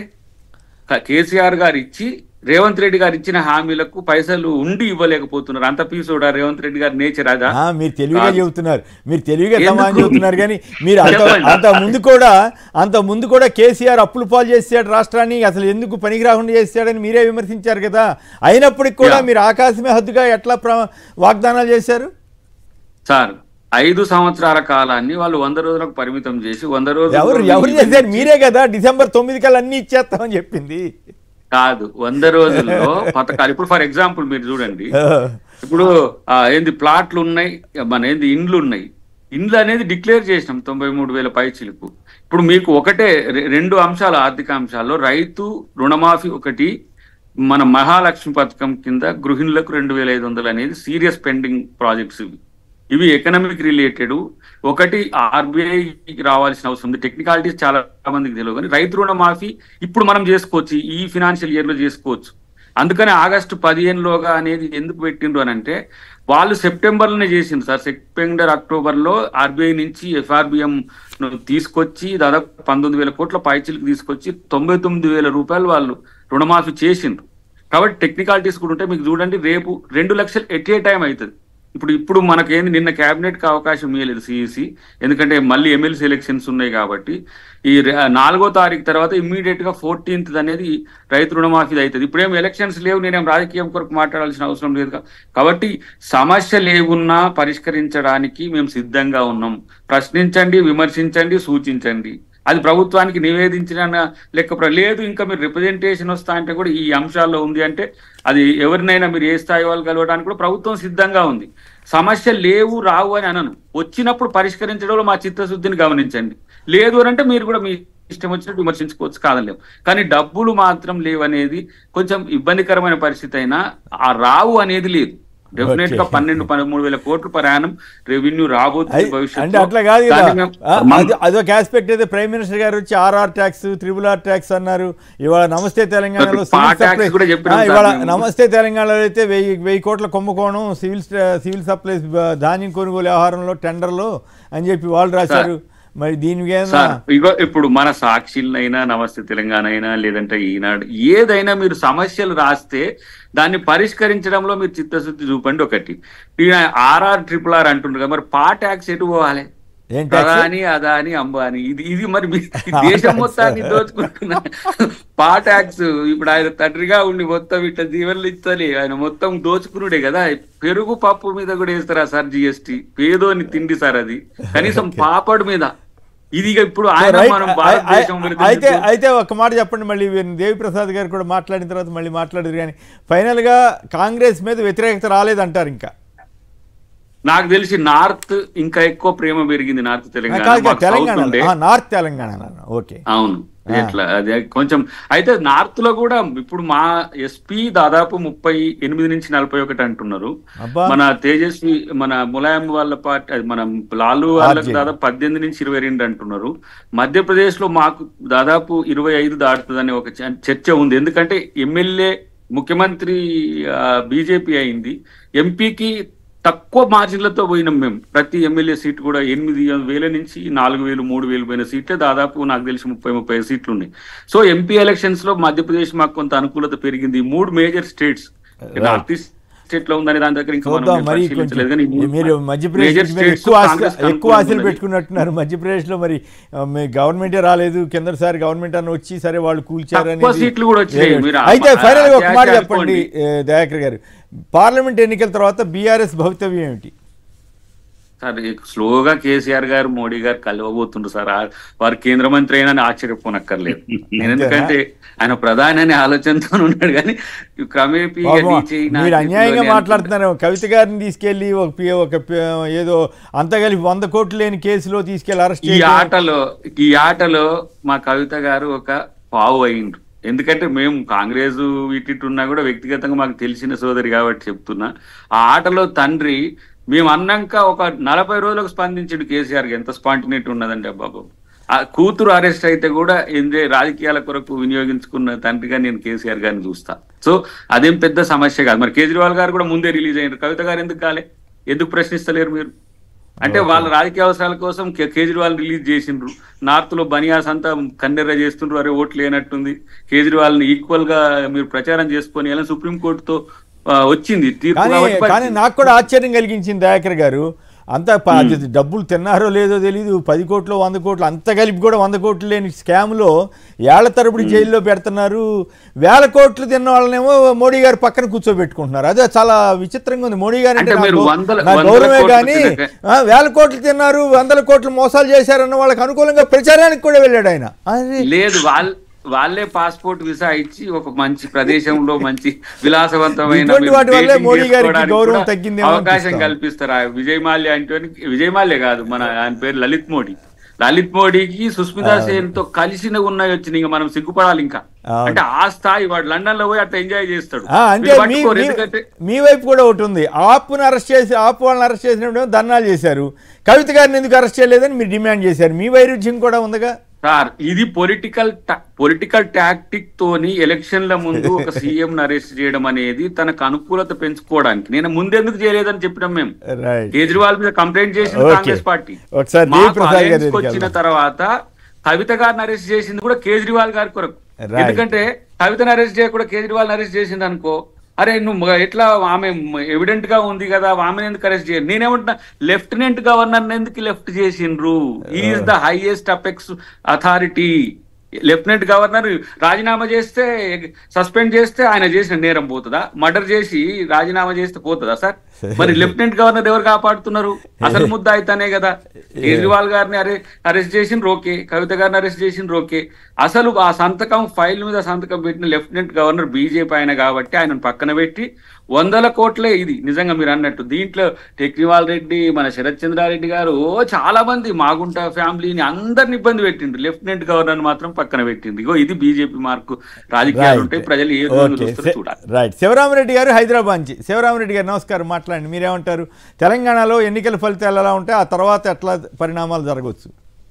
కేసీఆర్ గారు ఇచ్చి రేవంత్ రెడ్డి గారు ఇచ్చిన హామీలకు పైసలు ఉండి ఇవ్వలేకపోతున్నారు. అంత పీసుడా రేవంత్ రెడ్డి గారి నేచర్ అదా? మీరు తెలివిగా చెబుతున్నారు, మీరు తెలివిగా సమాధానం చెబుతున్నారు. కానీ మీరు అంత ముందు కూడా కేసీఆర్ అప్పులు పాలు చేసాడు రాష్ట్రాన్ని, అసలు ఎందుకు పనికి రాకుండా చేశాడని మీరే విమర్శించారు కదా. అయినప్పటికీ కూడా మీరు ఆకాశమే హద్దుగా ఎట్లా వాగ్దానాలు చేశారు సార్? 5 సంవత్సరాల కాలాన్ని వాళ్ళు 100 రోజులకు పరిమితం చేసి 100 రోజులు ఎవరు చేశారు? మీరే కదా డిసెంబర్ 9 కల్లా అన్ని ఇచ్చేస్తామని చెప్పింది. కాదు, 100 రోజుల్లో పథకాలు. ఇప్పుడు ఫర్ ఎగ్జాంపుల్ మీరు చూడండి, ఇప్పుడు ఏంది ప్లాట్లు ఉన్నాయి, మన ఏంది ఇండ్లు ఉన్నాయి. ఇండ్లు అనేది డిక్లేర్ చేసినాం 93,000 పైచిలకు. ఇప్పుడు మీకు 2 అంశాలు, ఆర్థిక అంశాల్లో రైతు రుణమాఫీ ఒకటి, మన మహాలక్ష్మి పథకం కింద గృహిణులకు 2,500 అనేది సీరియస్ పెండింగ్ ప్రాజెక్ట్స్. ఇవి ఎకనామిక్ రిలేటెడ్. ఒకటి ఆర్బీఐకి రావాల్సిన అవసరం ఉంది, టెక్నికాలిటీస్ చాలా మందికి తెలియదు. కానీ రైతు రుణమాఫీ ఇప్పుడు మనం చేసుకోవచ్చు, ఈ ఫినాన్షియల్ ఇయర్ లో చేసుకోవచ్చు. అందుకని ఆగస్టు 15లోగా అనేది ఎందుకు పెట్టిండ్రు అని అంటే, వాళ్ళు సెప్టెంబర్లోనే చేసిండ్రు సార్. సెప్టెంబర్ అక్టోబర్లో ఆర్బీఐ నుంచి ఎఫ్ఆర్బిఎం తీసుకొచ్చి దాదాపు 19,000 కోట్ల పైచిలకు తీసుకొచ్చి 99,000 రూపాయలు వాళ్ళు రుణమాఫీ చేసిండ్రు. కాబట్టి టెక్నికాలిటీస్ కూడా ఉంటాయి. మీకు చూడండి, రేపు 2 లక్షలు ఎట్ ఏ టైం అవుతుంది. ఇప్పుడు మనకేంది నిన్న కేబినెట్ కి అవకాశం ఇవ్వలేదు సిఈసి, ఎందుకంటే మళ్ళీ ఎమ్మెల్సీ ఎలక్షన్స్ ఉన్నాయి కాబట్టి ఈ 4వ తారీఖు తర్వాత ఇమ్మీడియట్ గా 14th అనేది రైతు రుణమాఫీ అవుతుంది. ఇప్పుడేం ఎలక్షన్స్ లేవు, నేనేం రాజకీయం కొరకు మాట్లాడాల్సిన అవసరం లేదు కాబట్టి సమస్య లేవున్నా పరిష్కరించడానికి మేము సిద్ధంగా ఉన్నాం. ప్రశ్నించండి, విమర్శించండి, సూచించండి. అది ప్రభుత్వానికి నివేదించిన లెక్క లేదు. ఇంకా మీరు రిప్రజెంటేషన్ వస్తా అంటే కూడా ఈ అంశాల్లో ఉంది అంటే అది ఎవరినైనా మీరు ఏ స్థాయి వాళ్ళు కలవడానికి కూడా ప్రభుత్వం సిద్ధంగా ఉంది. సమస్య లేవు రావు అని అనను, వచ్చినప్పుడు పరిష్కరించడంలో మా చిత్తశుద్ధిని గమనించండి. లేదు అని అంటే మీరు కూడా మీ ఇష్టం వచ్చినట్టు విమర్శించుకోవచ్చు, కాదలేవు. కానీ డబ్బులు మాత్రం లేవనేది కొంచెం ఇబ్బందికరమైన పరిస్థితి అయినా ఆ రావు అనేది లేదు. డెఫినెట్ గా 12-13 కోట్లు per annum రెవెన్యూ రాబోతుంది భవిష్యత్తు. అంటే అట్లా కాదు అదొక ఆస్పెక్ట్. అయితే ప్రైమ్ మినిస్టర్ గారు వచ్చి RR ట్యాక్స్, RRR ట్యాక్స్ అన్నారు. ఇవాళ నమస్తే తెలంగాణలో ఇవాళ నమస్తే తెలంగాణలో అయితే 1000 కోట్ల కుంభకోణం సివిల్ సప్లైస్ ధాన్యం కొనుగోలు వ్యవహారంలో టెండర్లో అని చెప్పి వాళ్ళు రాశారు. మరి దీనికి ఇప్పుడు మన సాక్షిలైనా, నమస్తే తెలంగాణ అయినా, లేదంటే ఈనాడు ఏదైనా మీరు సమస్యలు రాస్తే దాన్ని పరిష్కరించడంలో మీరు చిత్తశుద్ధి చూపండి. ఒకటి RRR అంటుండ్రు కదా, మరి ట్యాక్స్ ఎటు పోవాలి? అదాని, అదాని, అంబాని ఇది మరి దేశం మొత్తాన్ని దోచుకుంటున్నా ట్యాక్స్. ఇప్పుడు ఆయన తండ్రిగా ఉండి మొత్తం ఇట్లా జీవనలు ఇస్తలే, ఆయన మొత్తం దోచుకున్నాడే కదా. పెరుగు పప్పు మీద కూడా వేస్తారా సార్ GST? పేదోని తిండి సార్ అది, కనీసం పాపడ్ మీద. ఇది ఇప్పుడు అయితే ఒక మాట చెప్పండి, మళ్ళీ దేవిప్రసాద్ గారు కూడా మాట్లాడిన తర్వాత మళ్ళీ మాట్లాడారు. కానీ ఫైనల్ గా కాంగ్రెస్ మీద వ్యతిరేకత రాలేదంటారు. ఇంకా నాకు తెలిసి నార్త్ ఇంకా ఎక్కువ ప్రేమ పెరిగింది. North Telangana, north Telangana. Okay, అవును. ఎట్లా అదే కొంచెం అయితే నార్త్ లో కూడా ఇప్పుడు మా ఎస్పీ దాదాపు 38 నుంచి 41 అంటున్నారు. మన తేజస్వి, మన ములాయం వాళ్ళ పార్టీ, అది మన లాలు వాళ్ళకి దాదాపు 18 నుంచి 22 అంటున్నారు. మధ్యప్రదేశ్ లో మాకు దాదాపు 25 దాటుతుందని ఒక చర్చ ఉంది. ఎందుకంటే ఎమ్మెల్యే ముఖ్యమంత్రి బీజేపీ అయింది, ఎంపీకి తక్కువ మార్జిన్లతో పోయినాం మేము. ప్రతి ఎమ్మెల్యే సీట్ కూడా 8,000 నుంచి 4,000, 3,000 పోయిన సీట్లే దాదాపు నాకు తెలిసి 30-35 సీట్లు ఉన్నాయి. సో ఎంపీ ఎలక్షన్స్ లో మధ్యప్రదేశ్ మాకు కొంత అనుకూలత పెరిగింది. 3 major states, north east state లో ఉందని దాని దగ్గర ఇంకా మీరు మధ్యప్రదేశ్ ఎక్కువ ఆశలు పెట్టుకున్నట్టున్నారు. మధ్యప్రదేశ్ లో మరి గవర్నమెంటే రాలేదు, కిందసారి గవర్నమెంట్ అని వచ్చి సరే వాళ్ళు కూల్చారని సీట్లు కూడా వచ్చాయి. అయితే ఫైనల్ గా ఒక మాట చెప్పండి దయాకర్ గారు, పార్లమెంట్ ఎన్నికల తర్వాత బీఆర్ఎస్ భవితవ్యం ఏమిటి? సార్ స్లోగా కేసీఆర్ గారు, మోడీ గారు కలవబోతుండ్రు సార్. వారు కేంద్ర మంత్రి అయినా ఆశ్చర్యపోనక్కర్లేదు. నేను ఎందుకంటే ఆయన ప్రధాని అనే ఆలోచనతో ఉన్నాడు. కానీ క్రమేపీ మీరు అన్యాయంగా మాట్లాడుతున్నారు. కవిత గారిని తీసుకెళ్లి ఒక ఏదో అంత కలిపి 100 కోట్లు లేని కేసులో తీసుకెళ్లి అరెస్ట్. ఈ ఆటలో మా కవిత గారు ఒక పావు అయిండ్రు. ఎందుకంటే మేము కాంగ్రెస్ వీటిట్టున్నా కూడా వ్యక్తిగతంగా మాకు తెలిసిన సోదరి కాబట్టి చెప్తున్నా. ఆ ఆటలో తండ్రి మేము అన్నాక ఒక 40 రోజులకు స్పందించాడు కేసీఆర్. ఎంత స్పాంటినిటీ ఉన్నదండి బాబు. ఆ కూతురు అరెస్ట్ అయితే కూడా రాజకీయాల కొరకు వినియోగించుకున్న తండ్రిగా నేను కేసీఆర్ గారిని చూస్తా. సో అదేం పెద్ద సమస్య కాదు. మరి కేజ్రీవాల్ గారు కూడా ముందే రిలీజ్ అయ్యారు, కవిత గారు ఎందుకు కాలే? ఎందుకు ప్రశ్నిస్తలేరు మీరు? అంటే వాళ్ళ రాజకీయ అవసరాల కోసం కేజ్రీవాల్ రిలీజ్ చేసిండ్రు. నార్త్ లో బనియాస్ అంతా కన్నెర్ర చేస్తుండ్రు, అరే ఓట్లు లేనట్టుంది, కేజ్రీవాల్ ని ఈక్వల్ గా మీరు ప్రచారం చేసుకొని ఎలా సుప్రీంకోర్టుతో వచ్చింది తీర్పు. కానీ నాకు కూడా ఆశ్చర్యం కలిగించింది దయాకర్ గారు, అంతా డబ్బులు తిన్నారో లేదో తెలీదు, 10 కోట్లు 100 కోట్లు అంత కలిపి కూడా 100 కోట్లు లేని స్కామ్లో ఏళ్ల తరబడి జైల్లో పెడుతున్నారు. 1000 కోట్లు తిన్న వాళ్ళనేమో మోడీ గారు పక్కన కూర్చోబెట్టుకుంటున్నారు. అదే చాలా విచిత్రంగా ఉంది. మోడీ గారు అంటే గౌరవమే కానీ 1000 కోట్లు తిన్నారు, 100 కోట్లు మోసాలు చేశారన్న వాళ్ళకి అనుకూలంగా ప్రచారానికి కూడా వెళ్ళాడు ఆయన. లేదు, వాళ్ళే పాస్పోర్ట్ వీసా ఇచ్చి ఒక మంచి ప్రదేశంలో మంచి విలాసవంతమైన అవకాశం కల్పిస్తారు. విజయ్ మాల్యా అంటే, విజయ్ మాల్యా కాదు, మన ఆయన పేరు లలిత్ మోడీ. లలిత్ మోడీకి సుస్మితా సేన్ తో కలిసిన ఉన్నాయి వచ్చినాయి. ఇంకా మనం సిగ్గుపడాలి. ఇంకా అంటే ఆ స్థాయి వాడు లండన్ లో పోయి అట్లా ఎంజాయ్ చేస్తాడు. అంటే మీ వైపు కూడా ఒకటి ఉంది, ఆప్ వాళ్ళని అరెస్ట్ చేసినప్పుడు ధర్నాలు చేశారు, కవిత గారిని ఎందుకు అరెస్ట్ చేయలేదని మీరు డిమాండ్ చేశారు. మీ వైరుధ్యం కూడా ఉందిగా సార్. ఇది పొలిటికల్ టాక్టిక్ తోని ఎలక్షన్ల ముందు ఒక సీఎం అరెస్ట్ చేయడం అనేది తనకు అనుకూలత పెంచుకోవడానికి. నేను ముందెందుకు చేయలేదని చెప్పినాం మేము. కేజ్రీవాల్ మీద కంప్లైంట్ చేసిన కాంగ్రెస్ పార్టీ వచ్చిన తర్వాత కవిత గారిని అరెస్ట్ చేసింది కూడా కేజ్రీవాల్ గారి కొరకు. ఎందుకంటే కవితను అరెస్ట్ చేయకుండా కేజ్రీవాల్ అరెస్ట్ చేసింది అనుకో, అరే నువ్వు ఎట్లా ఆమె ఎవిడెంట్ గా ఉంది కదా, ఆమెను ఎందుకు అరెస్ట్ చేయాలి? నేనేమంటున్నా, లెఫ్టినెంట్ గవర్నర్ ఎందుకు లెఫ్ట్ చేసిండ్రు? Is the highest apex authority. Lieutenant governor రాజీనామా చేస్తే, సస్పెండ్ చేస్తే ఆయన చేసిన నేరం పోతుందా? మర్డర్ చేసి రాజీనామా చేస్తే పోతుందా సార్? మరి లెఫ్టినెంట్ గవర్నర్ ఎవరు కాపాడుతున్నారు? అసలు ముద్ద అయితేనే కదా. కేజ్రీవాల్ గారిని అరెస్ట్ చేసిండ్రు ఓకే, కవిత గారిని అరెస్ట్ చేసిండ్రు ఓకే. అసలు ఆ సంతకం, ఫైల్ మీద సంతకం పెట్టిన లెఫ్టినెంట్ గవర్నర్ బీజేపీ ఆయన కాబట్టి ఆయనను పక్కన పెట్టి 100 కోట్లే ఇది నిజంగా మీరు అన్నట్టు. దీంట్లో కేజ్రీవాల్ రెడ్డి, మన శరత్ చంద్రారెడ్డి గారు చాలా మంది మాగుంట ఫ్యామిలీని అందరిని ఇబ్బంది పెట్టిండ్రు, లెఫ్టినెంట్ గవర్నర్ మాత్రం పక్కన పెట్టింది. ఇగో ఇది బీజేపీ మార్కు. రాజకీయాలు ఉంటాయి, ప్రజలు ఏ రోజు చూస్తారో చూడాలి. రైట్. శివరామరెడ్డి గారు హైదరాబాద్ నుంచి. శివరామరెడ్డి గారు నమస్కారం, మాట్లాడండి. మీరేమంటారు? తెలంగాణలో ఎన్నికల ఫలితాలు ఎలా ఉంటాయి, ఆ తర్వాత ఎట్లా పరిణామాలు జరగవచ్చు?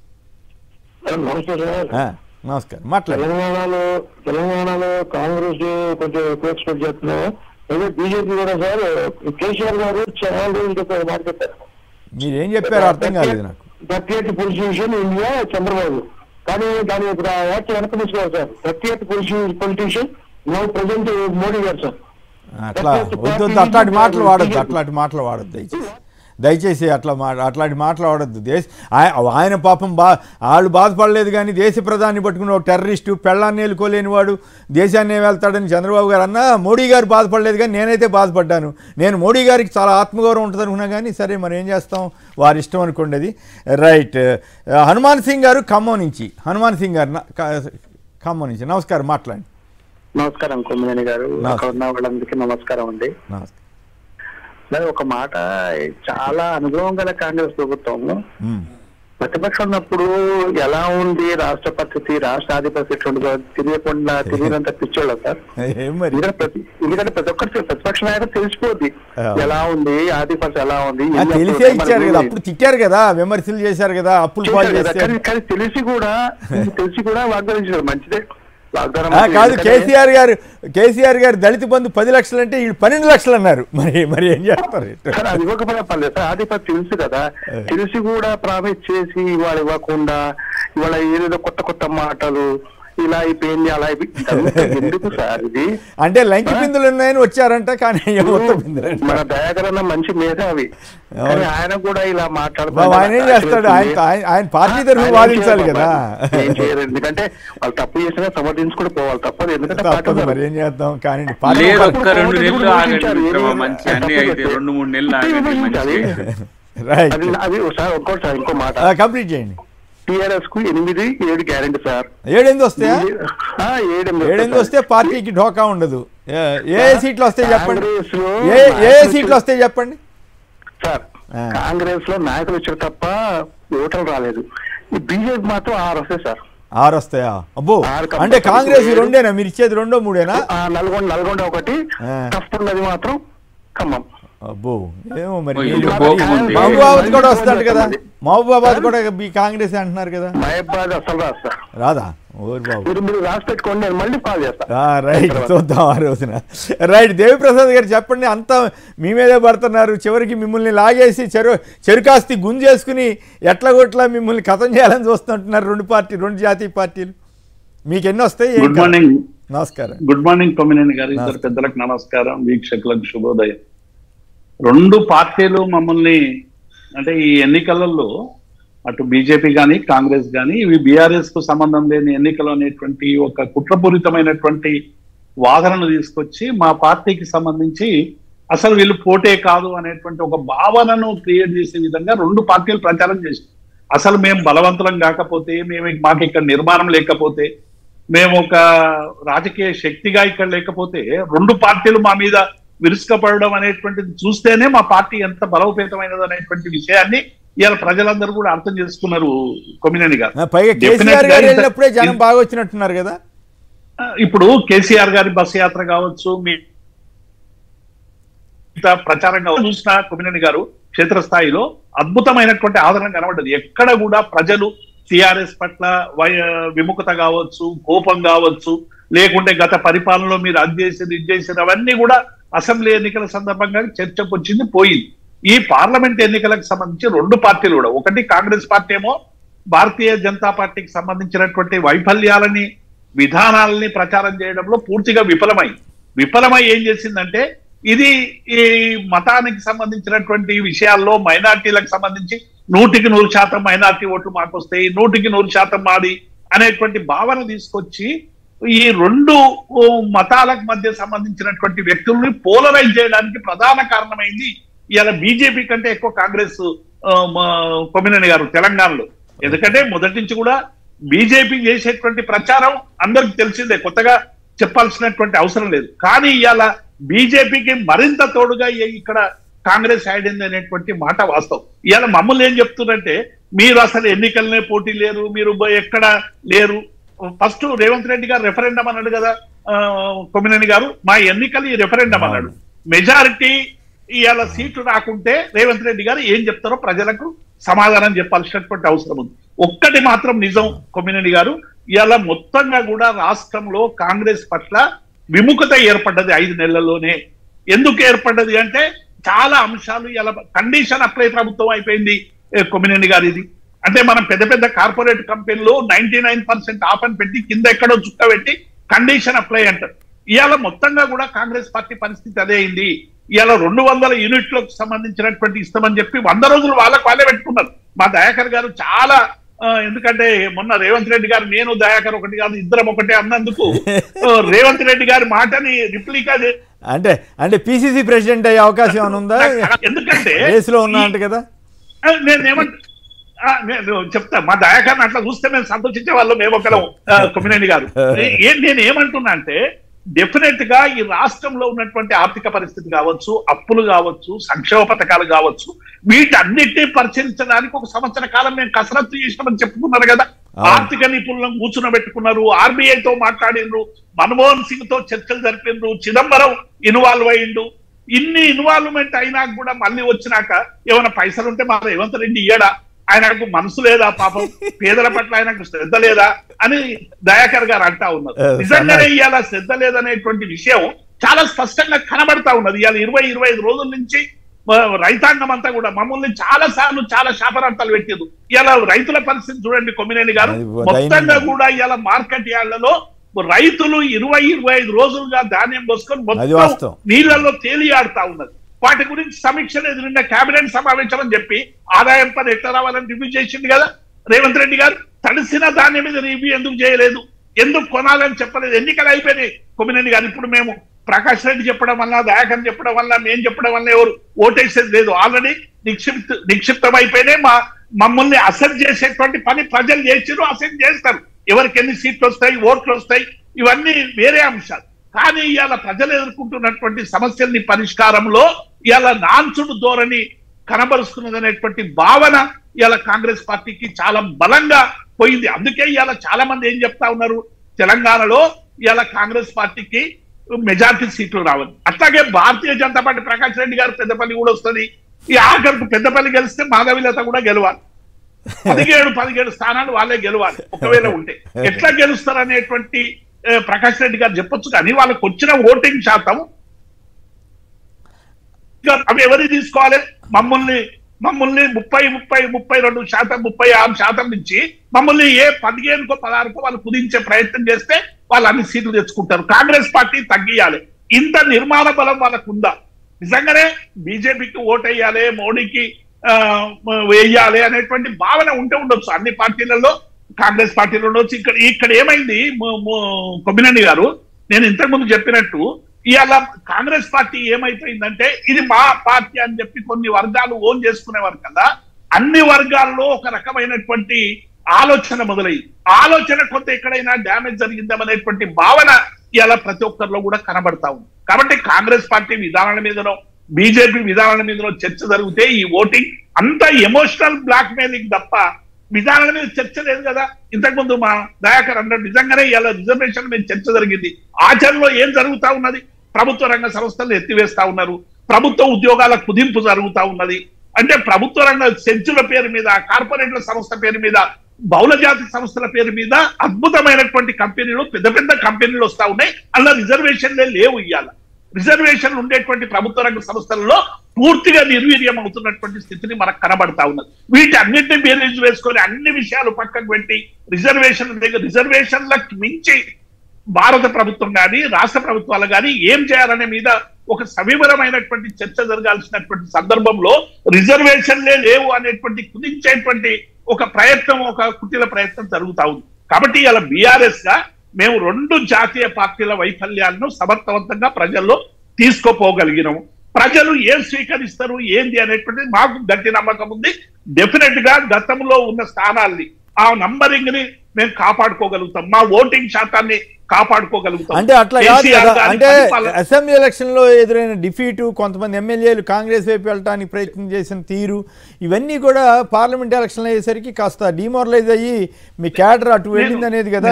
నమస్కారం, మాట్లాడండి. తెలంగాణలో కాంగ్రెస్ కొంచెం ఎక్కువ ఎక్స్పెక్ట్ చేస్తున్నాం. అదే బీజేపీ కూడా సార్, కేసీఆర్ గారు చాలా రోజులు మాట్లాడతారు. మీరేం చెప్పారు అర్థం కాలేదు నాకు. 38th పొలిటీషియన్ ఇండియా చంద్రబాబు, కానీ దాని యాక్ట్ వెనక తీసుకోవాలి సార్. 38th politician no present Modi గారు సార్. అట్లా వద్దు, అట్లాంటి మాటలు వాడద్దు, అట్లాంటి మాటలు వాడద్దు దయచేసి అట్లాంటి మాటలు వాడద్దు. ఆయన పాపం వాళ్ళు బాధపడలేదు, కానీ దేశ ప్రధాని పట్టుకుని ఒక టెర్రరిస్టు, పెళ్ళాన్ని ఏలుకోలేని వాడు దేశాన్ని వెళ్తాడని చంద్రబాబు గారు అన్నా, మోడీ గారు బాధపడలేదు, కానీ నేనైతే బాధపడ్డాను. నేను మోడీ గారికి చాలా ఆత్మగౌరవం ఉంటుంది అనుకున్నా, కానీ సరే మరి ఏం చేస్తాం, వారి ఇష్టం అనుకోండి అది. రైట్. హనుమాన్ సింగ్ గారు ఖమ్మం నుంచి. హనుమాన్ సింగ్ గారు ఖమ్మం నుంచి, నమస్కారం, మాట్లాడండి. నమస్కారం కొమ్మినేని గారు, అక్కడ ఉన్న వాళ్ళందరికీ నమస్కారం అండి. నమస్కారం. ఒక మాట, చాలా అనుభవం గల కాంగ్రెస్ ప్రభుత్వం ప్రతిపక్షం ఉన్నప్పుడు ఎలా ఉంది రాష్ట్ర పరిస్థితి, రాష్ట్ర ఆధిపత్యం తెలియకుండా తెలియనంత పిచ్చోళ్ళ సార్. ఎందుకంటే ప్రతి ఒక్కరికి ప్రతిపక్ష నాయకుడు తెలిసిపోద్ది ఎలా ఉంది, ఆధిపత్యం ఎలా ఉంది. తెలిసే ఇచ్చారు కదా, అప్పుడు తిట్టారు కదా, విమర్శలు చేశారు కదా, అప్పులు కానీ తెలిసి కూడా వాగ్దానం మంచిదే. కాదు, కేసీఆర్ గారు దళిత బంధు 10 లక్షలు అంటే వీళ్ళు 12 లక్షలు అన్నారు. మరి ఏం చేస్తారు? అది ఇవ్వకపోయినా పర్లేదు సార్, ఆధిపత్యం తెలుసు కదా. తెలిసి కూడా ప్రామిస్ చేసి ఇవాళ ఇవ్వకుండా, ఇవాళ ఏదేదో కొత్త మాటలు, ఇలా అయిపోయింది అలా అయిపోయింది. ఎందుకు సార్ ఇది? అంటే లంకి బిందులు ఉన్నాయని వచ్చారంట, కానీ మన దయాకర్ అన్న మంచి మేధావి, కానీ ఆయన కూడా ఇలా మాట్లాడుతున్నారు. ఆయన ఏం చేస్తాడు? ఆయన పార్టీ తరఫున వాదించాలి కదా. ఎందుకంటే వాళ్ళు తప్పు చేసినా సమర్థించుకుని పోవాలి, తప్పదు. ఎందుకంటే మరి ఏం చేద్దాం, కానీ అది సార్ ఇంకోటి సార్, ఇంకో మాట కంప్లీట్ చేయండి. టీఆర్ఎస్ కు 8 గ్యారెంటీ సార్. 7 వస్తాయా? 7 వస్తే పార్టీకి ఢోకా ఉండదు. ఏ సీట్లు వస్తాయి చెప్పండి, ఏ సీట్లు వస్తాయి చెప్పండి సార్. కాంగ్రెస్ లో నాయకులు వచ్చారు తప్ప ఓటర్లు రాలేదు. ఈ బీజేపీ మాత్రం 6 వస్తాయి సార్. 6 వస్తాయా? అబ్బో, అంటే కాంగ్రెస్ 2ఏనా? మీరు ఇచ్చేది 2, 3ఏనా? నల్గొండ ఒకటి, టఫ్ ఉన్నది మాత్రం ఖమ్మం. అబ్బో, ఏమో మరి. మహబూబాబాద్ కూడా వస్తాడు కదా, మహబూబాబాద్ కూడా కాంగ్రెస్ అంటున్నారు కదా. మహబూబాబాద్ అసలు రాదా? రాసి పెట్టుకోండి, మళ్ళీ కాల్ చేస్తా. రైట్, చూద్దాం ఆ రోజున. రైట్. దేవిప్రసాద్ గారు చెప్పండి, అంతా మీ మీదే పడుతున్నారు. చివరికి మిమ్మల్ని లాగేసి చెరుకాస్తి గుంజేసుకుని ఎట్లా మిమ్మల్ని ఖతం చేయాలని చూస్తుంటున్నారు రెండు జాతీయ పార్టీలు. మీకు ఎన్ని వస్తాయి? Good morning. నమస్కారం. గుడ్ మార్నింగ్ కొమ్మినేని గారు, ఇద్దరు పెద్దలకు నమస్కారం, వీక్షకులకు శుభోదయం. 2 పార్టీలు మమ్మల్ని, అంటే ఈ ఎన్నికలలో అటు బీజేపీ కానీ కాంగ్రెస్ కానీ, ఇవి బీఆర్ఎస్ కు సంబంధం లేని ఎన్నికలు అనేటువంటి ఒక కుట్రపూరితమైనటువంటి వాదనను తీసుకొచ్చి మా పార్టీకి సంబంధించి అసలు వీళ్ళు పోటే కాదు అనేటువంటి ఒక భావనను క్రియేట్ చేసే విధంగా 2 పార్టీలు ప్రచారం చేశారు. అసలు మేము బలవంతులం కాకపోతే, మాకు ఇక్కడ నిర్మాణం లేకపోతే, మేము ఒక రాజకీయ శక్తిగా ఇక్కడ లేకపోతే 2 పార్టీలు మా మీద విరుచుకపడడం అనేటువంటిది చూస్తేనే మా పార్టీ ఎంత బలోపేతమైనది అనేటువంటి విషయాన్ని ఇవాళ ప్రజలందరూ కూడా అర్థం చేసుకున్నారు కొమ్మినేని గారు. జనం బాగా వచ్చినట్టున్నారు కదా. ఇప్పుడు కేసీఆర్ గారి బస్ యాత్ర కావచ్చు, మీ ప్రచారంగా చూసిన కొమ్మినేని గారు క్షేత్రస్థాయిలో అద్భుతమైనటువంటి ఆదరణ కనబడ్డది. ఎక్కడ కూడా ప్రజలు టిఆర్ఎస్ పట్ల విముఖత కావచ్చు, కోపం కావచ్చు, లేకుంటే గత పరిపాలనలో మీరు అది చేసేది ఇది చేసేది అవన్నీ కూడా అసెంబ్లీ ఎన్నికల సందర్భంగా చర్చకు వచ్చింది, పోయింది. ఈ పార్లమెంట్ ఎన్నికలకు సంబంధించి 2 పార్టీలు కూడా, ఒకటి కాంగ్రెస్ పార్టీ ఏమో భారతీయ జనతా పార్టీకి సంబంధించినటువంటి వైఫల్యాలని, విధానాలని ప్రచారం చేయడంలో పూర్తిగా విఫలమైంది. విఫలమై ఏం చేసిందంటే ఇది ఈ మతానికి సంబంధించినటువంటి విషయాల్లో మైనార్టీలకు సంబంధించి 100% మైనార్టీ ఓట్లు మాకు వస్తాయి, 100% మాది అనేటువంటి భావన తీసుకొచ్చి ఈ రెండు మతాలకు మధ్య సంబంధించినటువంటి వ్యక్తుల్ని పోలరైజ్ చేయడానికి ప్రధాన కారణమైంది ఇవాళ బీజేపీ కంటే ఎక్కువ కాంగ్రెస్ కొమ్మినేని గారు తెలంగాణలో. ఎందుకంటే మొదటి నుంచి కూడా బీజేపీ చేసేటువంటి ప్రచారం అందరికి తెలిసిందే, కొత్తగా చెప్పాల్సినటువంటి అవసరం లేదు. కానీ ఇవాళ బీజేపీకి మరింత తోడుగా ఇక్కడ కాంగ్రెస్ అయింది అనేటువంటి మాట వాస్తవం. ఇవాళ మమ్మల్ని ఏం చెప్తున్నారంటే మీరు అసలు ఎన్నికలనే పోటీ లేరు, మీరు ఎక్కడ లేరు. ఫస్ట్ రేవంత్ రెడ్డి గారు రెఫరెండం అన్నాడు కదా కొమ్మినేని గారు, మా ఎన్నికలు ఈ రెఫరెండం అన్నాడు. మెజారిటీ ఇవాళ సీట్లు రాకుంటే రేవంత్ రెడ్డి గారు ఏం చెప్తారో ప్రజలకు సమాధానం చెప్పాల్సినటువంటి అవసరం ఉంది. ఒక్కటి మాత్రం నిజం కొమ్మినేని గారు, ఇవాళ మొత్తంగా కూడా రాష్ట్రంలో కాంగ్రెస్ పట్ల విముఖత ఏర్పడ్డది 5 నెలల్లోనే. ఎందుకు ఏర్పడ్డది అంటే చాలా అంశాలు ఇలా కండిషన్ అప్లై ప్రభుత్వం అయిపోయింది కొమ్మినేని గారు. ఇది అంటే మనం పెద్ద పెద్ద కార్పొరేట్ కంపెనీలు 99% ఆఫ్ అని పెట్టి కింద ఎక్కడో చుక్క పెట్టి కండిషన్ అప్లై అంటారు. ఇవాళ మొత్తంగా కూడా కాంగ్రెస్ పార్టీ పరిస్థితి అదే అయింది. ఇవాళ 200 యూనిట్లకు సంబంధించినటువంటి ఇస్తామని చెప్పి 100 రోజులు వాళ్ళే పెట్టుకున్నారు. మా దయాకర్ గారు చాలా ఎందుకంటే మొన్న రేవంత్ రెడ్డి గారు నేను దయాకర్ ఒకటి కాదు ఇద్దరం ఒకటే అన్నందుకు రేవంత్ రెడ్డి గారి మాటని రిప్లికా అంటే పిసిసి ప్రెసిడెంట్ అయ్యే అవకాశం ఏమైనా ఉందా? ఎందుకంటే రేసులో ఉన్నా అంటే కదా. నేను చెప్తా, మా దయాకర్ని అట్లా చూస్తే మేము సంతోషించే వాళ్ళు మేము ఒకరం కొమ్మినేని గారు. నేను ఏమంటున్నా అంటే డెఫినెట్ గా ఈ రాష్ట్రంలో ఉన్నటువంటి ఆర్థిక పరిస్థితి కావచ్చు, అప్పులు కావచ్చు, సంక్షేమ పథకాలు కావచ్చు, వీటన్నిటినీ పరిశీలించడానికి 1 సంవత్సర కాలం మేము కసరత్తు చేసినామని చెప్పుకున్నారు కదా. ఆర్థిక నిపుణులను కూర్చునబెట్టుకున్నారు, ఆర్బీఐతో మాట్లాడిండ్రు, మన్మోహన్ సింగ్ తో చర్చలు జరిపిండ్రు, చిదంబరం ఇన్వాల్వ్ అయ్యిండు. ఇన్ని ఇన్వాల్వ్మెంట్ అయినా కూడా మళ్ళీ వచ్చినాక ఏమైనా పైసలు ఉంటే మా రేవంత్ రెడ్డి ఇయ్యడా? ఆయనకు మనసు లేదా? పాపం పేదల పట్ల ఆయనకు శ్రద్ధ లేదా అని దయాకర్ గారు అంటా ఉన్నారు. నిజంగానే ఇవాళ శ్రద్ధ లేదనేటువంటి విషయం చాలా స్పష్టంగా కనబడతా ఉన్నది. ఇవాళ 20-25 రోజుల నుంచి రైతాంగం అంతా కూడా మమ్మల్ని చాలా సార్లు చాలా శాపనార్థాలు పెట్టారు. ఇవాళ రైతుల పరిస్థితి చూడండి కొమ్మినేని గారు, మొత్తంగా కూడా ఇవాళ మార్కెట్ యార్డ్లలో రైతులు 20-25 రోజులుగా ధాన్యం పోసుకొని మొత్తం నీళ్లలో తేలియాడుతా ఉన్నది. వాటి గురించి సమీక్ష లేదు. నిన్న కేబినెట్ సమావేశం అని చెప్పి ఆదాయం పని ఎట్లా రావాలని రివ్యూ చేసింది కదా రేవంత్ రెడ్డి గారు. తడిసిన ధాన్యం మీద రివ్యూ ఎందుకు చేయలేదు? ఎందుకు కొనాలని చెప్పలేదు? ఎన్నికలు అయిపోయినాయి కొమ్మినేని గారు. ఇప్పుడు మేము ప్రకాష్ రెడ్డి చెప్పడం వల్ల, దయాకర్ చెప్పడం వల్ల, మేము చెప్పడం వల్ల ఎవరు ఓటేసేది లేదు. ఆల్రెడీ నిక్షిప్తం అయిపోయినాయి. మమ్మల్ని అసెట్ చేసేటువంటి పని ప్రజలు చేసిరు, అసెట్ చేస్తారు. ఎవరికి ఎన్ని సీట్లు వస్తాయి, ఓట్లు వస్తాయి, ఇవన్నీ వేరే అంశాలు. కానీ ఇవాళ ప్రజలు ఎదుర్కొంటున్నటువంటి సమస్యల్ని పరిష్కారంలో ఇవాళ నాన్సుడు ధోరణి కనబరుస్తున్నది అనేటువంటి భావన ఇవాళ కాంగ్రెస్ పార్టీకి చాలా బలంగా పోయింది. అందుకే ఇవాళ చాలా మంది ఏం చెప్తా ఉన్నారు, తెలంగాణలో ఇవాళ కాంగ్రెస్ పార్టీకి మెజార్టీ సీట్లు రావాలి. అట్లాగే భారతీయ జనతా పార్టీ ప్రకాష్ రెడ్డి గారు పెద్దపల్లి కూడా వస్తుంది. ఈ ఆఖరికి పెద్దపల్లి గెలిస్తే మాధవిలత కూడా గెలవాలి. 17 స్థానాలు వాళ్ళే గెలవాలి ఒకవేళ ఉంటే. ఎట్లా గెలుస్తారు అనేటువంటి ప్రకాష్ రెడ్డి గారు చెప్పొచ్చు. కానీ వాళ్ళకి వచ్చిన ఓటింగ్ శాతం అవి ఎవరికి తీసుకోవాలి? మమ్మల్ని 32%, 36% నుంచి మమ్మల్ని 15కో 16కో వాళ్ళు కుదించే ప్రయత్నం చేస్తే వాళ్ళు అన్ని సీట్లు తెచ్చుకుంటారు. కాంగ్రెస్ పార్టీ తగ్గియాలి. ఇంత నిర్మాణ బలం వాళ్ళకు ఉందా? నిజంగానే బీజేపీకి ఓటేయాలి, మోడీకి వేయాలి అనేటువంటి భావన ఉంటే ఉండొచ్చు అన్ని పార్టీలలో, కాంగ్రెస్ పార్టీలో ఉండొచ్చు. ఇక్కడ ఏమైంది కొమ్మినేని గారు, నేను ఇంతకుముందు చెప్పినట్టు ఇవాళ కాంగ్రెస్ పార్టీ ఏమైపోయిందంటే ఇది మా పార్టీ అని చెప్పి కొన్ని వర్గాలు ఓన్ చేసుకునేవారు కదా, అన్ని వర్గాల్లో ఒక రకమైనటువంటి ఆలోచన మొదలైంది. ఆలోచన కొంత ఎక్కడైనా డ్యామేజ్ జరిగిందనేటువంటి భావన ఇవాళ ప్రతి ఒక్కరిలో కూడా కనబడతా ఉంది. కాబట్టి కాంగ్రెస్ పార్టీ విధానాల మీదనో బీజేపీ విధానాల మీదనో చర్చ జరిగితే ఈ ఓటింగ్ అంతా ఎమోషనల్ బ్లాక్ మెయిలింగ్ తప్ప విధానాల మీద చర్చ లేదు కదా. ఇంతకుముందు మా దయాకర్ అన్నట్టు నిజంగానే ఇలా రిజర్వేషన్ మీద చర్చ జరిగింది. ఆచరణలో ఏం జరుగుతా ఉన్నది? ప్రభుత్వ రంగ సంస్థలు ఎత్తివేస్తా ఉన్నారు, ప్రభుత్వ ఉద్యోగాల కుదింపు జరుగుతా ఉన్నది. అంటే ప్రభుత్వ రంగ సెంచుల పేరు మీద, కార్పొరేట్ల సంస్థ పేరు మీద, బహుళజాతి సంస్థల పేరు మీద అద్భుతమైనటువంటి కంపెనీలు, పెద్ద పెద్ద కంపెనీలు వస్తా ఉన్నాయి. అలా రిజర్వేషన్లే లేవు. ఇవాళ రిజర్వేషన్లు ఉండేటువంటి ప్రభుత్వ రంగ సంస్థలలో పూర్తిగా నిర్వీర్యం అవుతున్నటువంటి స్థితిని మనకు కనబడతా ఉన్నది. వీటన్నిటిని బేరీజు వేసుకొని అన్ని విషయాలు పక్కకు పెట్టి రిజర్వేషన్లకు మించి భారత ప్రభుత్వం కానీ రాష్ట్ర ప్రభుత్వాలు కానీ ఏం చేయాలనే మీద ఒక సవివరమైనటువంటి చర్చ జరగాల్సినటువంటి సందర్భంలో రిజర్వేషన్లే లేవు అనేటువంటి కుదించేటువంటి ఒక ప్రయత్నం, ఒక కుటిల ప్రయత్నం జరుగుతా ఉంది. కాబట్టి ఇలా బీఆర్ఎస్ గా మేము 2 జాతీయ పార్టీల వైఫల్యాలను సమర్థవంతంగా ప్రజల్లో తీసుకుపోగలిగినాము. ప్రజలు ఏం స్వీకరిస్తారు ఏంది అనేటువంటిది మాకు గట్టి నమ్మకం ఉంది. డెఫినెట్ గా గతంలో ఉన్న స్థానాల్ని, ఆ నంబరింగ్ ని మేము కాపాడుకోగలుగుతాం, మా ఓటింగ్ శాతాన్ని కాపాడుకోగలుగుతాం. అంటే అట్లా కాదు కదా, అంటే అసెంబ్లీ ఎలక్షన్ లో ఎదురైన డిఫీట్, కొంతమంది ఎమ్మెల్యేలు కాంగ్రెస్ వైపు వెళ్ళడానికి ప్రయత్నం చేసిన తీరు, ఇవన్నీ కూడా పార్లమెంట్ ఎలక్షన్ అయ్యేసరికి కాస్త డిమోరలైజ్ అయ్యి మీ క్యాడర్ అటు వెళ్ళింది అనేది కదా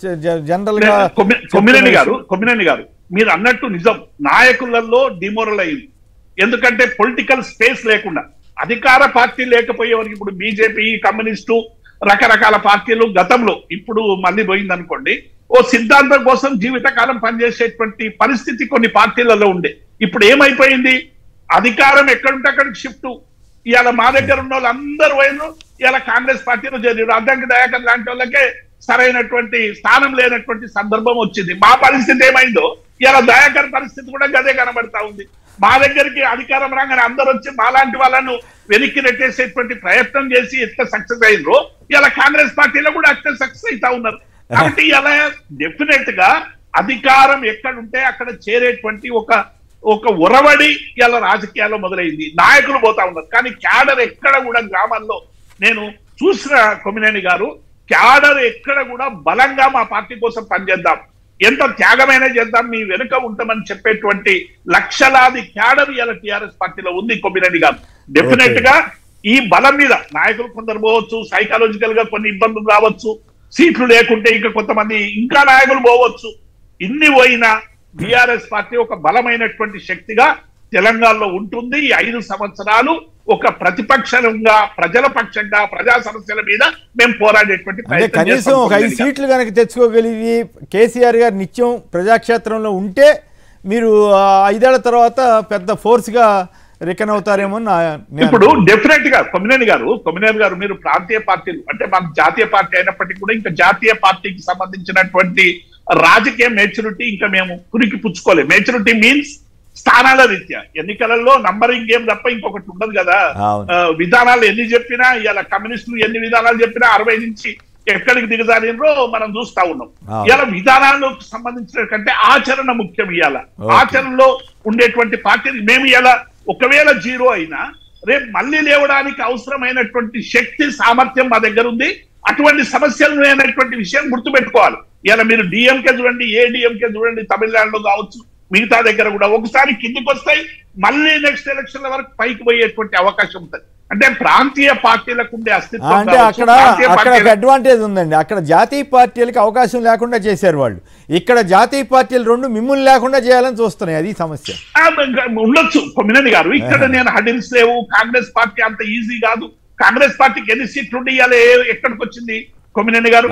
జనరల్ గా. కొమ్మినేని గారు మీరు అన్నట్టు నిజం, నాయకులలో డిమోరల్ అయింది. ఎందుకంటే పొలిటికల్ స్పేస్ లేకుండా, అధికార పార్టీ లేకపోయేవారికి, ఇప్పుడు బీజేపీ, కమ్యూనిస్టు, రకరకాల పార్టీలు గతంలో, ఇప్పుడు మళ్ళీ పోయింది అనుకోండి, ఓ సిద్ధాంతం కోసం జీవితకాలం పనిచేసేటువంటి పరిస్థితి కొన్ని పార్టీలలో ఉండే. ఇప్పుడు ఏమైపోయింది, అధికారం ఎక్కడుంటే అక్కడికి షిఫ్ట్. ఇవాళ మా దగ్గర ఉన్న వాళ్ళు అందరూ పోయిన ఇవాళ కాంగ్రెస్ పార్టీలో చేరారు. అద్దంకి దయాకర్ లాంటి వాళ్ళకే సరైనటువంటి స్థానం లేనటువంటి సందర్భం వచ్చింది. మా పరిస్థితి ఏమైందో ఇలా దయాకర్ పరిస్థితి కూడా గదే కనబడతా ఉంది. మా దగ్గరికి అధికారం రాగానే అందరూ వచ్చి మాలాంటి వాళ్ళను వెనక్కి నెట్టేసేటువంటి ప్రయత్నం చేసి ఎట్లా సక్సెస్ అయ్యిందో ఇలా కాంగ్రెస్ పార్టీలో కూడా అట్లా సక్సెస్ అవుతా ఉన్నారు. కాబట్టి ఇలా డెఫినెట్ గా అధికారం ఎక్కడుంటే అక్కడ చేరేటువంటి ఒక ఉరవడి ఇలా రాజకీయాల్లో మొదలైంది. నాయకులు పోతా ఉన్నారు, కానీ క్యాడర్ ఎక్కడ కూడా గ్రామాల్లో నేను చూసిన కొమ్మినేని గారు, క్యాడర్ ఎక్కడ కూడా బలంగా మా పార్టీ కోసం పనిచేద్దాం, ఎంత త్యాగమైనా చేద్దాం, మీ వెనుక ఉంటామని చెప్పేటువంటి లక్షలాది క్యాడర్ ఇలా టీఆర్ఎస్ పార్టీలో ఉంది. కొమ్మినేని గారు డెఫినెట్ గా ఈ బలం మీద నాయకులు కొందరు పోవచ్చు, సైకాలజికల్ గా కొన్ని ఇబ్బందులు రావచ్చు, సీట్లు లేకుంటే ఇంకా కొంతమంది ఇంకా నాయకులు పోవచ్చు. ఇన్ని పోయినా బీఆర్ఎస్ పార్టీ ఒక బలమైనటువంటి శక్తిగా తెలంగాణలో ఉంటుంది. ఈ 5 సంవత్సరాలు ఒక ప్రతిపక్షంగా, ప్రజల పక్షంగా, ప్రజా సమస్యల మీద మేము పోరాడేటువంటి కనీసం ఒక 5 సీట్లు కనుక తెచ్చుకోగలిగి కేసీఆర్ గారు నిత్యం ప్రజాక్షేత్రంలో ఉంటే మీరు 5 ఏళ్ల తర్వాత పెద్ద ఫోర్స్ గా రికన్ అవుతారేమో. ఇప్పుడు డెఫినెట్ గా కొమ్మినేని గారు మీరు ప్రాంతీయ పార్టీలు అంటే మన జాతీయ పార్టీ అయినప్పటికీ కూడా ఇంకా జాతీయ పార్టీకి సంబంధించినటువంటి రాజకీయ మెచ్యూరిటీ ఇంకా మేము కురికి పుచ్చుకోలేదు. మెచ్యూరిటీ మీన్స్ స్థానాల రీత్యా ఎన్నికలలో నంబరింగ్ గేమ్ తప్ప ఇంకొకటి ఉండదు కదా. విధానాలు ఎన్ని చెప్పినా, ఇలా కమ్యూనిస్టులు ఎన్ని విధానాలు చెప్పినా 60 నుంచి ఎక్కడికి దిగజారినో మనం చూస్తా ఉన్నాం. ఇలా విధానాలకు సంబంధించిన కంటే ఆచరణ ముఖ్యం. ఇవాళ ఆచరణలో ఉండేటువంటి పార్టీని మేము ఇలా ఒకవేళ 0 అయినా రేపు మళ్ళీ లేవడానికి అవసరమైనటువంటి శక్తి, సామర్థ్యం మా దగ్గర ఉంది. అటువంటి సమస్యలు లేనటువంటి విషయం గుర్తుపెట్టుకోవాలి. ఇలా మీరు డిఎంకే చూడండి, ఏడిఎంకే చూడండి, తమిళనాడులో కావచ్చు, మిగతా దగ్గర కూడా ఒకసారి కిందికి వస్తాయి, మళ్ళీ నెక్స్ట్ ఎలక్షన్ల వరకు పైకి పోయేటువంటి అవకాశం ఉంటుంది. అంటే ప్రాంతీయ పార్టీలకు ఉండే అస్తిత్వం, అంటే అక్కడ అడ్వాంటేజ్ ఉందండి. అక్కడ జాతీయ పార్టీలకు అవకాశం లేకుండా చేశారు వాళ్ళు, ఇక్కడ జాతీయ పార్టీలు 2 మిమ్ములు లేకుండా చేయాలని చూస్తున్నాయి. అది సమస్య ఉండొచ్చు కొమ్మినేని గారు. ఇక్కడ నేను హడిల్స్ లేవు, కాంగ్రెస్ పార్టీ అంత ఈజీ కాదు. కాంగ్రెస్ పార్టీకి ఎన్ని సీట్లు ఉండాలి, ఎక్కడికి వచ్చింది కొమ్మినేని గారు?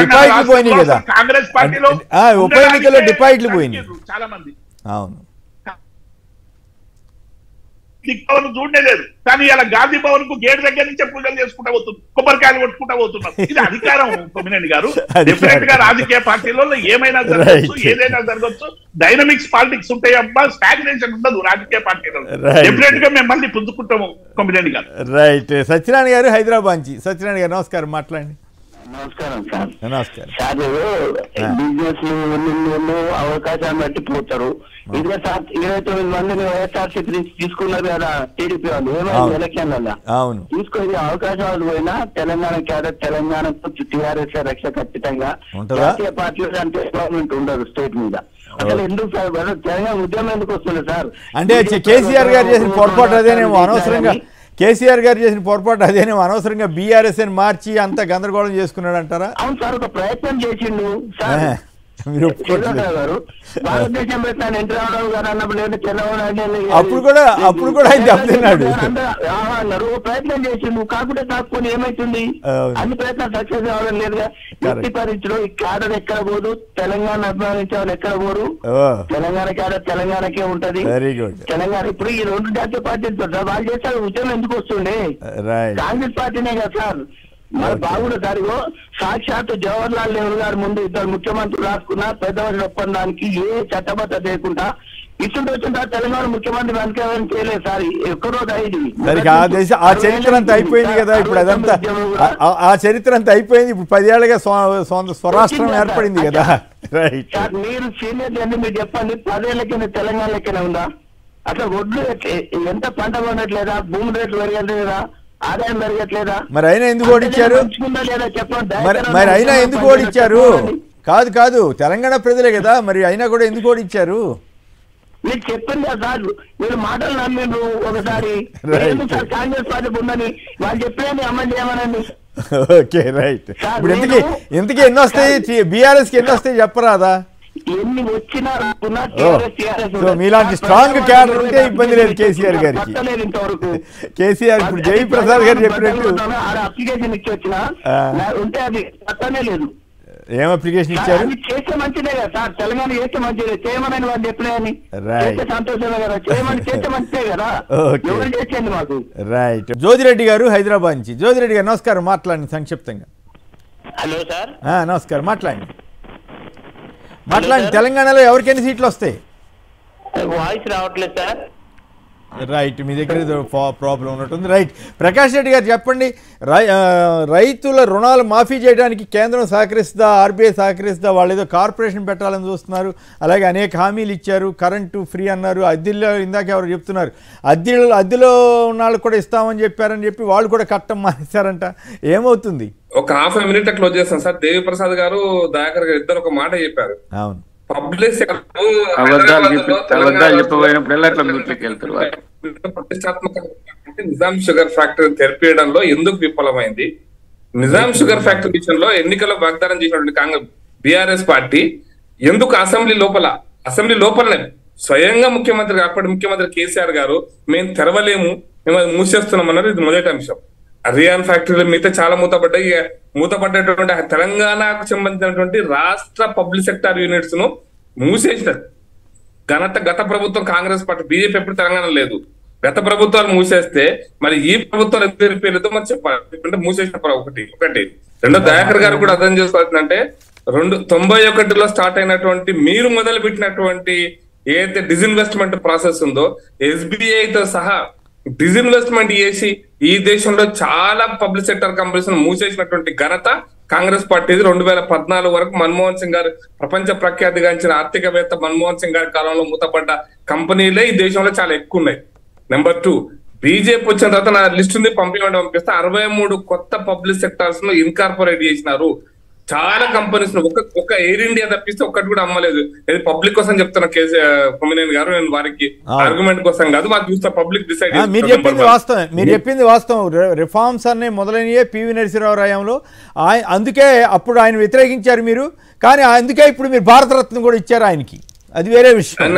కాంగ్రెస్ పార్టీలో ఉప ఎన్నికల్లో డిపాజిట్లు పోయినాయి చాలా మంది. అవును, దిక్భవన్ చూడలేదు, కానీ ఇలా గాంధీ భవన్ కు గేట్ దగ్గర నుంచి పూజలు చేసుకుంటా పోతుంది, కొబ్బరికాయలు కొట్టుకుంటా పోతున్నారు. ఇది అధికారం కొమ్మినేని గారు. డెఫినెట్ గా రాజకీయ పార్టీలలో ఏమైనా జరగచ్చు, ఏదైనా జరగచ్చు. డైనమిక్స్ పాలిటిక్స్ ఉంటాయి అబ్బా, స్టాగ్నేషన్ ఉండదు రాజకీయ పార్టీలలో. డెఫినెట్ గా మేము మళ్ళీ పుంజుకుంటాము కొమ్మినేని గారు. రైట్. సత్యనారాయణ గారు హైదరాబాద్ నుంచి. సత్యనారాయణ గారు నమస్కారం, మాట్లాడండి. నమస్కారం సార్. నమస్కారం సార్. బిజినెస్ అవకాశాన్ని బట్టి పోతారు. ఇదిగా సార్ 29 మందిని వైఎస్ఆర్సీపీ నుంచి తీసుకున్నారు కదా టీడీపీ వాళ్ళు, ఏమైంది ఎలక్షన్లలో తీసుకొని అవకాశాలు పోయినా తెలంగాణ క్యాడర్, తెలంగాణకు టీఆర్ఎస్ రక్ష ఖచ్చితంగా. జాతీయ పార్టీలు అంటే గవర్నమెంట్ ఉండదు స్టేట్ మీద. అసలు ఎందుకు సార్ తెలంగాణ ఉద్యమం ఎందుకు వస్తుంది సార్? అంటే కేసీఆర్ గారు చేసిన పొరపాటు అదేనేమో, అనవసరంగా కేసీఆర్ గారు చేసిన పొరపాటు అదేనేమో, అనవసరంగా బీఆర్ఎస్ అని మార్చి అంత గందరగోళం చేసుకున్నాడు అంటారా? అవును సార్, ఒక ప్రయత్నం చేసిండు సార్. గారు భారతదేశం పెట్టిన ఎన్టీ రామారావు గారు అన్నప్పుడు చంద్రబాబు అప్పుడు కూడా ఆయన చెప్తున్నాడు అన్నారు, ప్రయత్నం చేసిండు. కాకుండా కాకపోతే ఏమైతుంది, అన్ని ప్రయత్నాలు సక్సెస్ అవ్వడం లేదుగా. ఎట్టి పరిస్థితిలో ఈ క్యాడర్ ఎక్కడ పోదు, తెలంగాణ అభిమానించే వాళ్ళు ఎక్కడ పోరు. తెలంగాణ క్యాడర్ తెలంగాణకే ఉంటది. తెలంగాణ ఇప్పుడు ఈ 2 జాతీయ పార్టీలతో వాళ్ళు చేస్తారు ఉద్యమం ఎందుకు వస్తుండే? కాంగ్రెస్ పార్టీనే కదా సార్ మరి బాగుండే దారిలో సాక్షాత్ జవహర్లాల్ నెహ్రూ గారి ముందు ఇద్దరు ముఖ్యమంత్రులు రాసుకున్న పెద్దవారి ఒప్పందానికి ఏ చట్టబద్ధత లేకుండా ఇస్తుంటే తెలంగాణ ముఖ్యమంత్రి వెనకేమని చేయలేదు సార్. ఎక్కడో ఇది ఆ చరిత్ర అంతా అయిపోయింది కదా. ఇప్పుడు అదంతా ఆ చరిత్ర అంతా అయిపోయింది. ఇప్పుడు 10 ఏళ్ళగా స్వరాష్ట్రం ఏర్పడింది కదా. రైట్ సార్, మీరు సీనియర్ అండి, మీరు చెప్పండి 10 ఏళ్ల కింద తెలంగాణ లెక్కనే ఉందా? అసలు ఒడ్లు ఎంత పంట పండట్లేదా? భూమి రేట్లు పెరగట్లేదా? ఆదాయం పెరగట్లేదా? మరి అయినా ఎందుకు ఓడిచ్చారు? లేదా చెప్పండి. మరి అయినా ఎందుకు ఓడిచ్చారు? కాదు తెలంగాణ ప్రజలే కదా, మరి అయినా కూడా ఎందుకు ఓడిచ్చారు? మీరు చెప్పింది కదా సార్, మీరు మాటలు నమ్మిండ్రు ఒకసారి. సార్ కాంగ్రెస్ పార్టీ ఉందని వాళ్ళు చెప్పేది అమలు చేయమనండి. Okay right. ఇప్పుడు ఎందుకు ఎన్ని వస్తాయి? బీఆర్ఎస్ కి ఎన్ని వస్తాయి చెప్పరాదా? ఎన్ని వచ్చినా మీలాంటి స్ట్రాంగ్ క్యాడర్ ఉంటే ఇబ్బంది లేదు కేసీఆర్ గారికి. కేసీఆర్ ఇప్పుడు జయప్రసాద్ గారు చెప్పినట్టు అప్లికేషన్ ఇచ్చి వచ్చినా ఉంటే అది పట్టనే లేదు. ఏం అప్లికేషన్ ఇచ్చారు? చేస్తే మంచిదే కదా సార్, తెలంగాణ చేస్తే మంచిదే. చేయమని వాళ్ళు చెప్పలేదని చేస్తే సంతోషమే కదా, చేయమని చేస్తే మంచిదే కదా. ఎవరు చేసేయండి మాకు. రైట్. జ్యోతిరెడ్డి గారు హైదరాబాద్ నుంచి. జ్యోతిరెడ్డి గారు నమస్కారం, మాట్లాడండి సంక్షిప్తంగా. Hello sir. నమస్కారం, మాట్లాడండి. తెలంగాణలో ఎవరికి ఎన్ని సీట్లు వస్తాయి? వాయిస్ రావట్లేదు సార్. రైట్, మీ దగ్గర ప్రాబ్లం ఉన్నట్టుంది. రైట్, ప్రకాష్ రెడ్డి గారు చెప్పండి. రైతుల రుణాలు మాఫీ చేయడానికి కేంద్రం సహకరిస్తుందా, ఆర్బీఐ సహకరిస్తుందా? వాళ్ళు ఏదో కార్పొరేషన్ పెట్టాలని చూస్తున్నారు, అలాగే అనేక హామీలు ఇచ్చారు, కరెంటు ఫ్రీ అన్నారు, అద్దెల్లో ఇందాక ఎవరు చెప్తున్నారు అద్దెలో ఉన్న వాళ్ళు కూడా ఇస్తామని చెప్పారని చెప్పి వాళ్ళు కూడా కట్టం మానేశారంట. ఏమవుతుంది? ఒక హాఫ్ మినిట్ క్లోజ్ చేస్తాను సార్. దేవి ప్రసాద్ గారు, దయాకర్ గారు ఇద్దరు ఒక మాట చెప్పారు. అవును, పబ్లిక్ ప్రతిష్టాత్మకంగా నిజాం షుగర్ ఫ్యాక్టరీ తెరిపేయడంలో ఎందుకు విఫలమైంది? నిజాం షుగర్ ఫ్యాక్టరీ విషయంలో ఎన్నికల్లో వాగ్దానం చేసినటువంటి కాంగ్రెస్ బీఆర్ఎస్ పార్టీ ఎందుకు అసెంబ్లీ లోపలనే స్వయంగా ముఖ్యమంత్రి, అప్పటి ముఖ్యమంత్రి కేసీఆర్ గారు మేము తెరవలేము, మేము అది మూసేస్తున్నాం అన్నారు. ఇది మొదటి అంశం. రియాన్ ఫ్యాక్టరీలు మిగతా చాలా మూతపడ్డటువంటి తెలంగాణకు సంబంధించినటువంటి రాష్ట్ర పబ్లిక్ సెక్టార్ యూనిట్స్ ను మూసేసిన గత ప్రభుత్వం కాంగ్రెస్ పార్టీ, బీజేపీ ఎప్పుడు తెలంగాణ లేదు. గత ప్రభుత్వాలు మూసేస్తే మరి ఈ ప్రభుత్వాలు ఎంత తెలిపేదో మరి చెప్పాలి. మూసేసిన ఒకటి. రెండో, దయాకర్ గారు కూడా అర్థం చేసుకోవాల్సిందంటే 91లో స్టార్ట్ అయినటువంటి మీరు మొదలు పెట్టినటువంటి ఏదైతే డిజిన్వెస్ట్మెంట్ ప్రాసెస్ ఉందో, ఎస్బీఐతో సహా డిజిన్వెస్ట్మెంట్ చేసి ఈ దేశంలో చాలా పబ్లిక్ సెక్టర్ కంపెనీస్ మూసేసినటువంటి ఘనత కాంగ్రెస్ పార్టీది. 2014 వరకు మన్మోహన్ సింగ్ గారు ప్రపంచ ప్రఖ్యాతిగాంచిన ఆర్థికవేత్త మన్మోహన్ సింగ్ గారి కాలంలో మూతపడ్డ కంపెనీలే ఈ దేశంలో చాలా ఎక్కువ ఉన్నాయి. నెంబర్ 2, బీజేపీ వచ్చిన తర్వాత నా లిస్ట్ ఉంది పంపిస్తే 63 కొత్త పబ్లిక్ సెక్టార్స్ ను ఇన్కార్పొరేట్ చేసినారు. చాలా కంపెనీస్ ను ఒక ఎయిర్ ఇండియా తప్పిస్తే ఒక్కటి కూడా అమ్మలేదు. ఇది పబ్లిక్ కోసం చెప్తున్నా కొమ్మినేని గారు, నేను వారికి ఆర్గ్యుమెంట్ కోసం కాదు, మాకు చూస్తే పబ్లిక్ డిసైడ్. మీరు చెప్పింది వాస్తవం. రిఫార్మ్స్ అనే మొదలైనయే పివి నరసింహరావు రాయంలో. అందుకే అప్పుడు ఆయన వ్యతిరేకించారు మీరు, కానీ అందుకే ఇప్పుడు మీరు భారతరత్న కూడా ఇచ్చారు ఆయనకి. అది వేరే విషయం.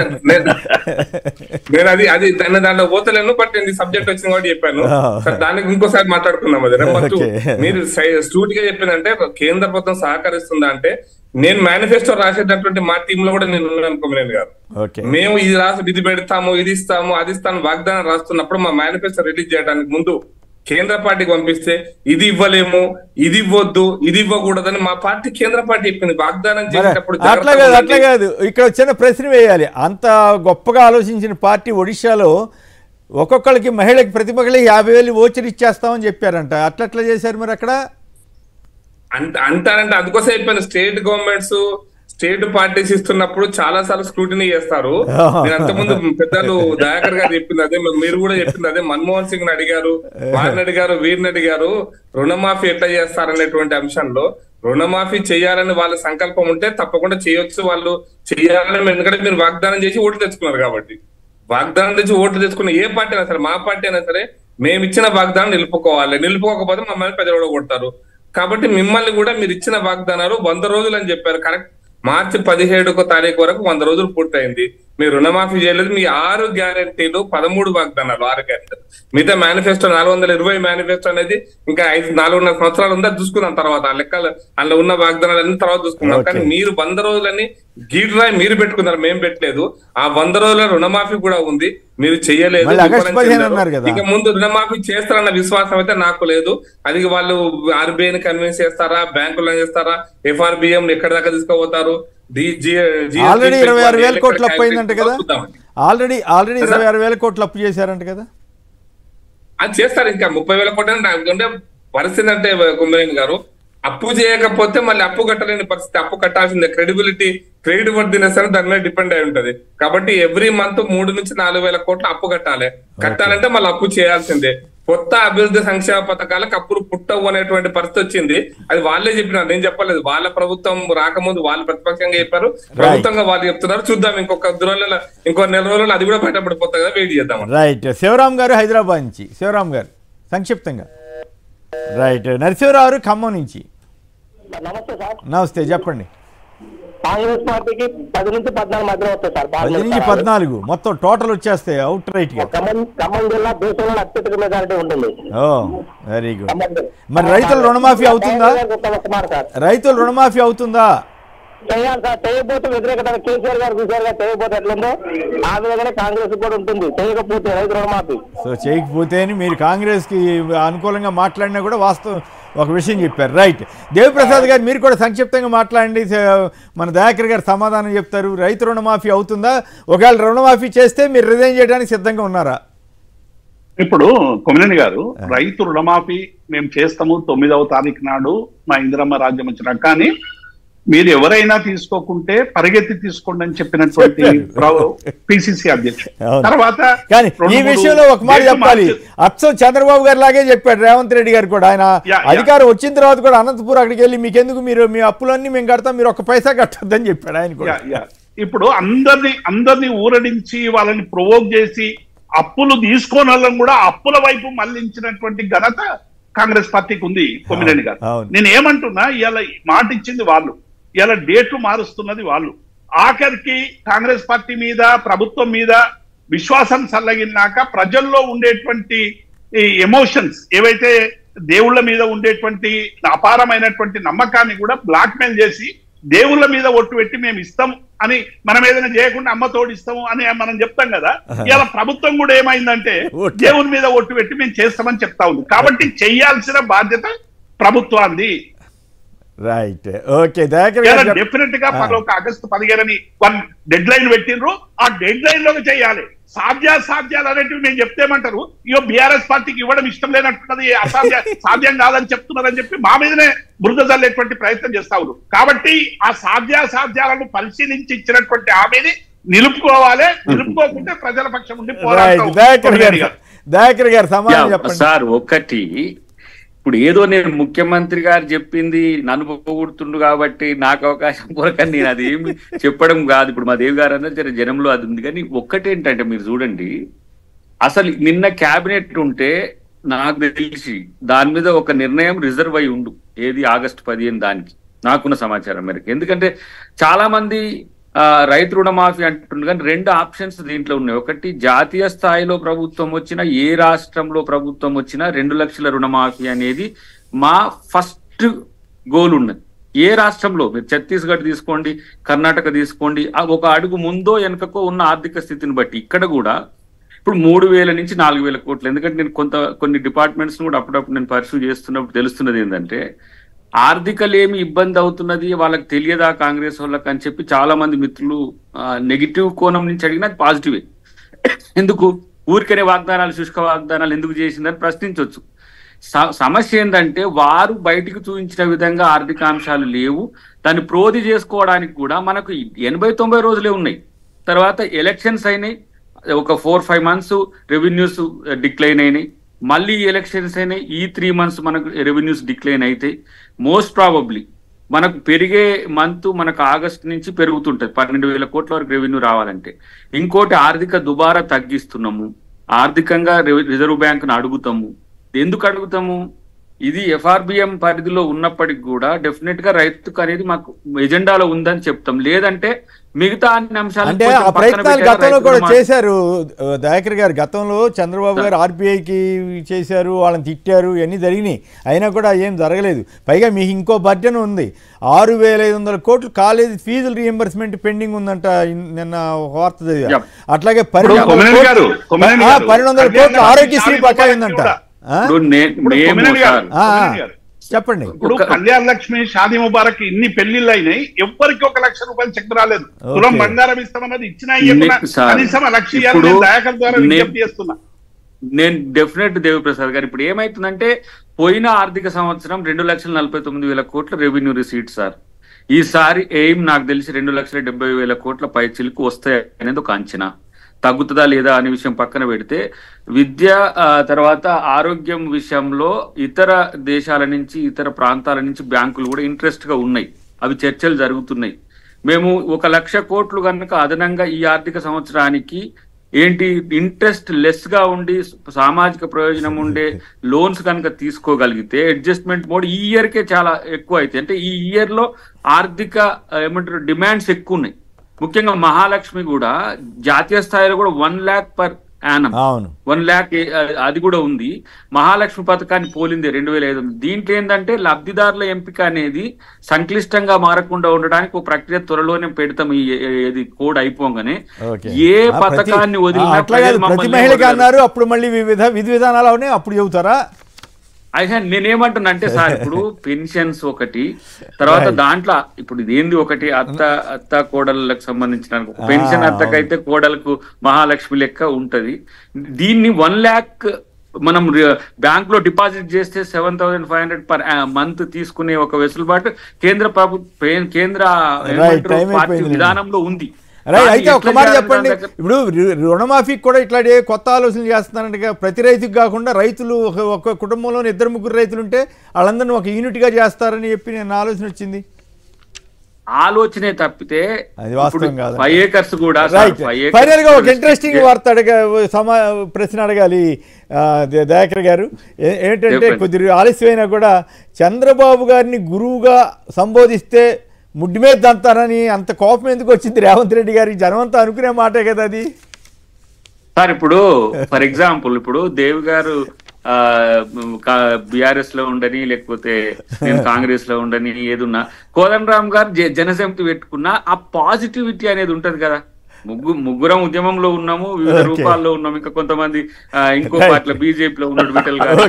నేను అది దాంట్లో పోతలేను, బట్ నేను సబ్జెక్ట్ వచ్చిన కూడా చెప్పాను. దానికి ఇంకోసారి మాట్లాడుకుందాం. అది మీరు స్ట్రూట్ గా చెప్పిందంటే కేంద్ర ప్రభుత్వం సహకరిస్తుందా అంటే, నేను మేనిఫెస్టో రాసేటటువంటి మా టీమ్ లో కూడా నేను ఉన్నాను కొమ్మినేని గారు. మేము ఇది పెడతాము, ఇది ఇస్తాము, అది ఇస్తాము వాగ్దానం రాస్తున్నప్పుడు మా మేనిఫెస్టో రిలీజ్ చేయడానికి ముందు కేంద్ర పార్టీకి పంపిస్తే ఇది ఇవ్వలేము, ఇది ఇవ్వద్దు, ఇది ఇవ్వకూడదని మా పార్టీ కేంద్ర పార్టీ చెప్పింది. వాగ్దానం చేసేటప్పుడు అట్లా కాదు. ఇక్కడ చిన్న ప్రశ్న వేయాలి. అంత గొప్పగా ఆలోచించిన పార్టీ ఒడిశాలో ఒక్కొక్కరికి ప్రతి మహిళకి 50,000 ఓచర్ ఇచ్చేస్తామని చెప్పారంట. అట్లా చేశారు మరి అక్కడ అంటారంటే అందుకోసం అయిపోయింది. స్టేట్ గవర్నమెంట్స్, స్టేట్ పార్టీస్ ఇస్తున్నప్పుడు చాలా సార్లు స్క్రూటినీ చేస్తారు. నేను అంతకుముందు పెద్దలు దయాకర్ గారు చెప్పింది అదే, మీరు కూడా చెప్పింది అదే. మన్మోహన్ సింగ్ అడిగారు, వారిని అడిగారు, వీరిని అడిగారు, రుణమాఫీ ఎట్లా చేస్తారనేటువంటి అంశంలో రుణమాఫీ చేయాలని వాళ్ళ సంకల్పం ఉంటే తప్పకుండా చేయొచ్చు, వాళ్ళు చేయాలని. ఎందుకంటే మీరు వాగ్దానం చేసి ఓట్లు తెచ్చుకున్నారు కాబట్టి, వాగ్దానం తెచ్చి ఓట్లు తెచ్చుకున్న ఏ పార్టీ అయినా సరే, మా పార్టీ అయినా సరే, మేము ఇచ్చిన వాగ్దానం నిలుపుకోకపోతే మమ్మల్ని ప్రజలు కొడతారు. కాబట్టి మిమ్మల్ని కూడా మీరు ఇచ్చిన వాగ్దానాలు 100 రోజులు అని చెప్పారు. కరెక్ట్ మార్చి 17వ తారీఖు వరకు 100 రోజులు పూర్తయింది. మీరు రుణమాఫీ చేయలేదు. మీ 6 గ్యారెంటీలు 13 వాగ్దానాలు, 6 గ్యారెంటీలు. మిగతా మేనిఫెస్టో 420 మేనిఫెస్టో అనేది ఇంకా 4.5 సంవత్సరాలు ఉందా చూసుకుందాం తర్వాత. ఆ లెక్కలు అందులో ఉన్న వాగ్దానాలన్నీ తర్వాత చూసుకుందాం. కానీ మీరు 100 రోజులని గీడ్రాయి మీరు పెట్టుకున్నారు, మేము పెట్టలేదు. ఆ 100 రోజుల రుణమాఫీ కూడా ఉంది, మీరు చెయ్యలేదు. ఇక ముందు రుణమాఫీ చేస్తారన్న విశ్వాసం అయితే నాకు లేదు. అది వాళ్ళు ఆర్బీఐని కన్విన్స్ చేస్తారా, బ్యాంకులను చేస్తారా, FRBM ఎక్కడ దాకా తీసుకుపోతారు? ఆల్రెడీ 26,000 కోట్లు అప్పు అయిందంట కదా, ఆల్రెడీ 26,000 కోట్లు అప్పు చేశారంట కదా. అది చేస్తారు. ఇంకా 30,000 కోట్లు అంటే పరిస్థితి అంటే కుమ్మరేణి గారు, అప్పు చేయకపోతే మళ్ళీ అప్పు కట్టలేని పరిస్థితి. అప్పు కట్టాల్సిందే. క్రెడిట్ వర్దినెస్ అని దాని మీద డిపెండ్ అయి ఉంటది. కాబట్టి ఎవ్రీ మంత్ 3 నుంచి 4,000 కోట్లు అప్పు కట్టాలంటే మళ్ళీ అప్పు చేయాల్సిందే. కొత్త అభివృద్ధి సంక్షేమ పథకాలకు అప్పులు పుట్టవు అనేటువంటి పరిస్థితి వచ్చింది. అది వాళ్ళే చెప్పినారు, నేను చెప్పలేదు. వాళ్ళ ప్రభుత్వం రాకముందు వాళ్ళు ప్రతిపక్షంగా చెప్పారు, ప్రభుత్వంగా వాళ్ళు చెప్తున్నారు. చూద్దాం ఇంకో నెల రోజులు అది కూడా బయటపడిపోతుంది కదా, వెయిట్ చేద్దాం. రైట్. శివరాం గారు హైదరాబాద్ నుంచి. శివరాం గారు సంక్షిప్తంగా. రైట్. నరసింహరావు ఖమ్మం నుంచి. నమస్తే సార్. నమస్తే, చెప్పండి. కాంగ్రెస్ పార్టీకి 10 నుంచి 14 మధ్యలో వస్తాయి సార్. 10 నుంచి 14 మొత్తం టోటల్ వచ్చేస్తాయి అవుట్ రైట్ గా. ఖమ్మం జిల్లా దేశంలో అత్యధిక మెజారిటీ ఉంటుంది. ఓ వెరీ గుడ్. మరి రైతుల రుణమాఫీ అవుతుందా? రైతుల రుణమాఫీ అవుతుందా? చేయాలి సార్. చేయకపోతే వ్యతిరేకత కేసీఆర్ గారు చూసారు కదా, చేయకపోతే ఎట్లుందో ఆ విధంగానే కాంగ్రెస్ కూడా ఉంటుంది. చేయకపోతే రైతు రుణమాఫీ. సో చేయకపోతే మీరు కాంగ్రెస్ కి అనుకూలంగా మాట్లాడినా కూడా వాస్తవం ఒక విషయం చెప్పారు. రైట్. దేవిప్రసాద్ గారు మీరు కూడా సంక్షిప్తంగా మాట్లాడండి. మన దయాకర్ గారు సమాధానం చెప్తారు. రైతు రుణమాఫీ అవుతుందా? ఒకవేళ రుణమాఫీ చేస్తే మీరు రిజైన్ చేయడానికి సిద్ధంగా ఉన్నారా? ఇప్పుడు కొమ్మినేని గారు, రైతు రుణమాఫీ మేము చేస్తాము 9వ తారీఖు నాడు మా ఇందిరమ్మ రాజ్యం వచ్చినా, కానీ మీరు ఎవరైనా తీసుకోకుంటే పరిగెత్తి తీసుకోండి అని చెప్పినటువంటి పిసిసి అధ్యక్షుడు. తర్వాత కానీ ఈ విషయంలో ఒక మాట చెప్పాలి, అచ్చం చంద్రబాబు గారు లాగే చెప్పాడు రేవంత్ రెడ్డి గారు కూడా. ఆయన అధికారం వచ్చిన తర్వాత కూడా అనంతపూర్ అక్కడికి వెళ్ళి మీకెందుకు, మీరు మీ అప్పులన్నీ మేము కడతాం, మీరు 1 పైసా కట్టొద్దని చెప్పాడు ఆయన కూడా. ఇప్పుడు అందరినీ ఊరడించి వాళ్ళని ప్రొవోక్ చేసి అప్పులు తీసుకోని వాళ్ళని కూడా అప్పుల వైపు మళ్లించినటువంటి ఘనత కాంగ్రెస్ పార్టీకి ఉంది. కొమ్మినేని గారు, నేను ఏమంటున్నా, ఇవాళ మాట ఇచ్చింది వాళ్ళు, ఇలా డేట్లు మారుస్తున్నది వాళ్ళు. ఆఖరికి కాంగ్రెస్ పార్టీ మీద, ప్రభుత్వం మీద విశ్వాసం చల్లగినాక ప్రజల్లో ఉండేటువంటి ఎమోషన్స్ ఏవైతే దేవుళ్ళ మీద ఉండేటువంటి అపారమైనటువంటి నమ్మకాన్ని కూడా బ్లాక్ మెయిల్ చేసి దేవుళ్ళ మీద ఒట్టు పెట్టి మేము ఇస్తాం అని, మనం ఏదైనా చేయకుండా అమ్మ తోడిస్తాము అని మనం చెప్తాం కదా. ఇలా ప్రభుత్వం కూడా ఏమైందంటే దేవుని మీద ఒట్టు పెట్టి మేము చేస్తామని చెప్తా ఉంది. కాబట్టి చెయ్యాల్సిన బాధ్యత ప్రభుత్వాన్ని. రైట్. ఓకే. డెఫినెట్ గా ఆగస్టు 15 డెడ్ లైన్ పెట్టినరు. ఆ డెడ్ లైన్ లోకి చేయాలి. సాధ్యాలు అనేటివి నేను చెప్తేమంటారు, ఇయో బీఆర్ఎస్ పార్టీకి ఇవ్వడం ఇష్టం లేనట్టున్నది, సాధ్యం కాదని చెప్తున్నారని చెప్పి మా మీదనే బురద జల్లేటువంటి ప్రయత్నం చేస్తా ఉన్నారు. కాబట్టి ఆ సాధ్యాలను పరిశీలించి ఇచ్చినటువంటి హామీని నిలుపుకోవాలి. నిలుపుకోకుంటే ప్రజల పక్షం ఉండి పోరాడతాం. సార్ ఒకటి, ఇప్పుడు ఏదో నేను ముఖ్యమంత్రి గారు చెప్పింది నన్ను పొగుడుతుండు కాబట్టి నాకు అవకాశం కొరకని నేను అది ఏమి చెప్పడం కాదు. ఇప్పుడు మా దేవి గారు అన్నది జనంలో అది ఉంది. కానీ ఒక్కటేంటంటే మీరు చూడండి, అసలు నిన్న క్యాబినెట్ ఉంటే నాకు తెలిసి దాని మీద ఒక నిర్ణయం రిజర్వ్ అయి ఉండు, ఏది ఆగస్టు 15 దానికి, నాకున్న సమాచారం మేరకు. ఎందుకంటే చాలా మంది రైతు రుణమాఫీ అంటుండ్రు, కానీ 2 ఆప్షన్స్ దీంట్లో ఉన్నాయి. ఒకటి, జాతీయ స్థాయిలో ప్రభుత్వం వచ్చినా, ఏ రాష్ట్రంలో ప్రభుత్వం వచ్చినా 2 లక్షల రుణమాఫీ అనేది మా ఫస్ట్ గోల్ ఉన్నది. ఏ రాష్ట్రంలో మీరు ఛత్తీస్గఢ్ తీసుకోండి, కర్ణాటక తీసుకోండి, ఒక అడుగు ముందో వెనకకో ఉన్న ఆర్థిక స్థితిని బట్టి ఇక్కడ కూడా ఇప్పుడు 3,000 నుంచి 4,000 కోట్లు. ఎందుకంటే నేను కొన్ని డిపార్ట్మెంట్స్ కూడా అప్పుడప్పుడు నేను పర్సూ చేస్తున్నప్పుడు తెలుస్తున్నది ఏంటంటే, ఆర్థికలేమి ఇబ్బంది అవుతున్నది వాళ్ళకి తెలియదా కాంగ్రెస్ వాళ్ళకి అని చెప్పి చాలా మంది మిత్రులు నెగిటివ్ కోణం నుంచి అడిగినా అది పాజిటివే. ఎందుకు ఊరికనే వాగ్దానాలు, శుష్క వాగ్దానాలు ఎందుకు చేసిందని ప్రశ్నించవచ్చు. సమస్య ఏంటంటే వారు బయటికి చూపించిన విధంగా ఆర్థిక అంశాలు లేవు. దాన్ని ప్రోధి చేసుకోవడానికి కూడా మనకు 80-90 రోజులే ఉన్నాయి. తర్వాత ఎలక్షన్స్ అయినాయి, ఒక 4-5 మంత్స్ రెవెన్యూస్ డిక్లైన్ అయినాయి. మళ్ళీ ఎలక్షన్స్ అయినాయి, ఈ 3 మంత్స్ మనకు రెవెన్యూస్ డిక్లైన్ అయితే మోస్ట్ ప్రాబబ్లీ మనకు పెరిగే మంత్ మనకు ఆగస్టు నుంచి పెరుగుతుంటది 12,000 కోట్ల వరకు రెవెన్యూ రావాలంటే. ఇంకోటి, ఆర్థిక దుబారా తగ్గిస్తున్నాము, ఆర్థికంగా రిజర్వ్ బ్యాంకును అడుగుతాము. ఎందుకు అడుగుతాము? ఇది ఎఫ్ఆర్బిఎం పరిధిలో ఉన్నప్పటికి కూడా డెఫినెట్ గా రైతుకు అనేది మాకు ఎజెండాలో ఉందని చెప్తాం. లేదంటే మిగతా అన్ని అంశాలు అంటే ఆ ప్రయత్నాలు గతంలో కూడా చేశారు దయాకర్ గారు. గతంలో చంద్రబాబు గారు ఆర్బీఐకి చేశారు, వాళ్ళని తిట్టారు, ఇవన్నీ జరిగినాయి. అయినా కూడా ఏం జరగలేదు. పైగా మీకు ఇంకో బడ్జెట్ ఉంది, 6,500 కోట్లు కాలేజీ ఫీజులు రీఎంబర్స్మెంట్ పెండింగ్ ఉందంట. నిన్న వార్త చదివా. అట్లాగే 1,200 కోట్లు ఆరోగ్యశ్రీ బకాయి ఉందంట. చెప్పండి. ఇప్పుడు కళ్యాణ లక్ష్మి, షాదీ ముబారక్ ఇన్ని పెళ్లిళ్ళు అయినాయి, ఎవ్వరికి 1 లక్ష రూపాయలు చెక్ రాలేదు. తులం బంగారం ఇస్తామన్నది ఇచ్చినా కనీసం 1 లక్ష దయాకర్ ద్వారా విజ్ఞప్తి చేస్తున్నా. నేను డెఫినెట్ దేవిప్రసాద్ గారు, ఇప్పుడు ఏమైతుందంటే పోయిన ఆర్థిక సంవత్సరం 2,49,000 కోట్ల రెవెన్యూ రిసీట్ సార్. ఈసారి ఎయిమ్ నాకు తెలిసి 2,70,000 కోట్ల పై చిలుకు వస్తాయి అనేది ఒక అంచనా. తగ్గుతుందా లేదా అనే విషయం పక్కన పెడితే, విద్య తర్వాత ఆరోగ్యం విషయంలో ఇతర దేశాల నుంచి, ఇతర ప్రాంతాల నుంచి బ్యాంకులు కూడా ఇంట్రెస్ట్ గా ఉన్నాయి. అవి చర్చలు జరుగుతున్నాయి. మేము 1 లక్ష కోట్లు కనుక అదనంగా ఈ ఆర్థిక సంవత్సరానికి ఏంటి ఇంట్రెస్ట్ లెస్ గా ఉండి సామాజిక ప్రయోజనం ఉండే లోన్స్ కనుక తీసుకోగలిగితే, అడ్జస్ట్మెంట్ మోడ్ ఈ ఇయర్ కే చాలా ఎక్కువ అవుతాయి. అంటే ఈ ఇయర్ లో ఆర్థిక ఏమంటారు డిమాండ్స్ ఎక్కువ ఉన్నాయి. ముఖ్యంగా మహాలక్ష్మి కూడా జాతీయ స్థాయిలో కూడా 1 lakh పర్ యానం, 1 lakh అది కూడా ఉంది. మహాలక్ష్మి పథకాన్ని పోలింది 2,500. దీంట్లో ఏంటంటే లబ్ధిదారుల ఎంపిక అనేది సంక్లిష్టంగా మారకుండా ఉండడానికి ఒక ప్రక్రియ త్వరలోనే పెడతాం. ఇది కోడ్ అయిపోగానే ఏ పథకాన్ని వదిలినా అప్పుడు మళ్ళీ విధి విధానాలు ఉన్నాయి, అప్పుడు చెబుతారా? అయితే నేనేమంటున్నా అంటే సార్, ఇప్పుడు పెన్షన్స్ ఒకటి, తర్వాత దాంట్లో ఇప్పుడు ఇదేంది ఒకటి అత్త కోడళ్ళకు సంబంధించిన పెన్షన్, అత్తకైతే కోడలకు మహాలక్ష్మి లెక్క ఉంటది. దీన్ని 1 lakh మనం బ్యాంక్ లో డిపాజిట్ చేస్తే 7,500 పర్ మంత్ తీసుకునే ఒక వెసులుబాటు కేంద్ర పార్టీ విధానంలో ఉంది. అయితే ఒక మాట చెప్పండి, ఇప్పుడు రుణమాఫీకి కూడా ఇట్లాంటి కొత్త ఆలోచనలు చేస్తున్నారంటే, ప్రతి రైతుకి కాకుండా రైతులు ఒక కుటుంబంలోని 2-3 రైతులు ఉంటే వాళ్ళందరినీ ఒక యూనిట్గా చేస్తారని చెప్పి నేను ఆలోచన వచ్చింది. ఆలోచనే తప్పితే అది వాస్తవం కాదు. 5 acres కూడా ఫైనల్ గా ఒక ఇంట్రెస్టింగ్ వార్త ప్రశ్న అడగాలి దయాకర్ గారు. ఏంటంటే కొద్దిగా ఆలస్యమైనా కూడా చంద్రబాబు గారిని గురువుగా సంబోధిస్తే ముడ్డి మీద దంతానని అంత కోపం ఎందుకు వచ్చింది రేవంత్ రెడ్డి గారికి? జనమంతా అనుకునే మాటే కదా అది సార్. ఇప్పుడు ఫర్ ఎగ్జాంపుల్ ఇప్పుడు దేవి గారు బిఆర్ఎస్ లో ఉండని, లేకపోతే నేను కాంగ్రెస్ లో ఉండని, ఏదున్నా కోదండరామ్ గారు జనసమితి పెట్టుకున్నా ఆ పాజిటివిటీ అనేది ఉంటది కదా. ముగ్గురం ఉద్యమంలో ఉన్నాము, వివిధ రూపాల్లో ఉన్నాము. ఇంకా కొంతమంది ఇంకో పార్టీలో బీజేపీలో ఉన్నాడు విఠల్ గారు.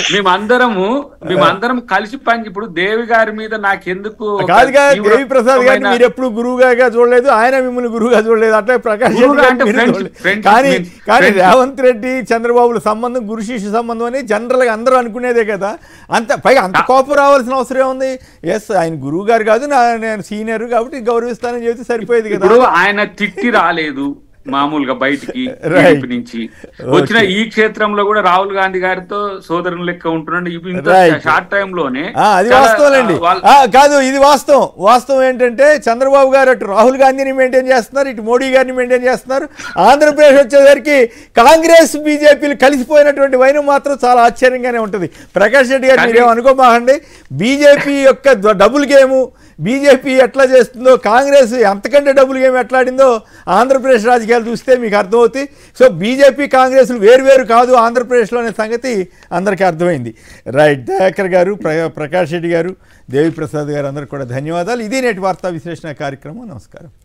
మేమందరం కలిసి పని. ఇప్పుడు దేవి గారి మీద నాకెందుకు దేవి ప్రసాద్ గారిని మీరు ఎప్పుడు గురువుగా చూడలేదు, ఆయన మిమ్మల్ని గురువుగా చూడలేదు. అట్లా ప్రకాష్ కానీ రేవంత్ రెడ్డి చంద్రబాబుల సంబంధం గురు శిష్య సంబంధం అని జనరల్ గా అందరూ అనుకునేదే కదా. పైగా అంత కోపం రావాల్సిన అవసరం ఉంది. ఎస్, ఆయన గురువు గారు కాదు, నేను సీనియర్ కాబట్టి గౌరవిస్తానని చెబితే సరిపోయేది కదా. ఆయన తిట్టి రాలేదు మామూలుగా బయటికి నుంచి వచ్చిన ఈ క్షేత్రంలో కూడా రాహుల్ గాంధీ గారితో సోదరుని లెక్క ఉంటున్నాడు. ఇంత షార్ట్ టైం లోనే అది వాస్తవం కాదు, ఇది వాస్తవం ఏంటంటే చంద్రబాబు గారు అటు రాహుల్ గాంధీని మెయింటైన్ చేస్తున్నారు, ఇటు మోడీ గారిని మెయింటైన్ చేస్తున్నారు. ఆంధ్రప్రదేశ్ వచ్చేసరికి కాంగ్రెస్ బీజేపీలు కలిసిపోయినటువంటి వైనం మాత్రం చాలా ఆశ్చర్యంగానే ఉంటుంది. ప్రకాష్ రెడ్డి గారు మీరేమో అనుకోమాకండి. బీజేపీ యొక్క డబుల్ గేము బీజేపీ ఎట్లా చేస్తుందో, కాంగ్రెస్ అంతకంటే డబుల్ గేమ్ ఎట్లా ఆడిందో ఆంధ్రప్రదేశ్ రాజకీయాలు చూస్తే మీకు అర్థమవుతాయి. సో బీజేపీ కాంగ్రెస్లు వేరు కాదు ఆంధ్రప్రదేశ్లో అనే సంగతి అందరికీ అర్థమైంది. రైట్, దయాకర్ గారు, ప్రకాష్ రెడ్డి గారు, దేవి ప్రసాద్ గారు అందరికీ కూడా ధన్యవాదాలు. ఇది నేటి వార్తా విశ్లేషణ కార్యక్రమం. నమస్కారం.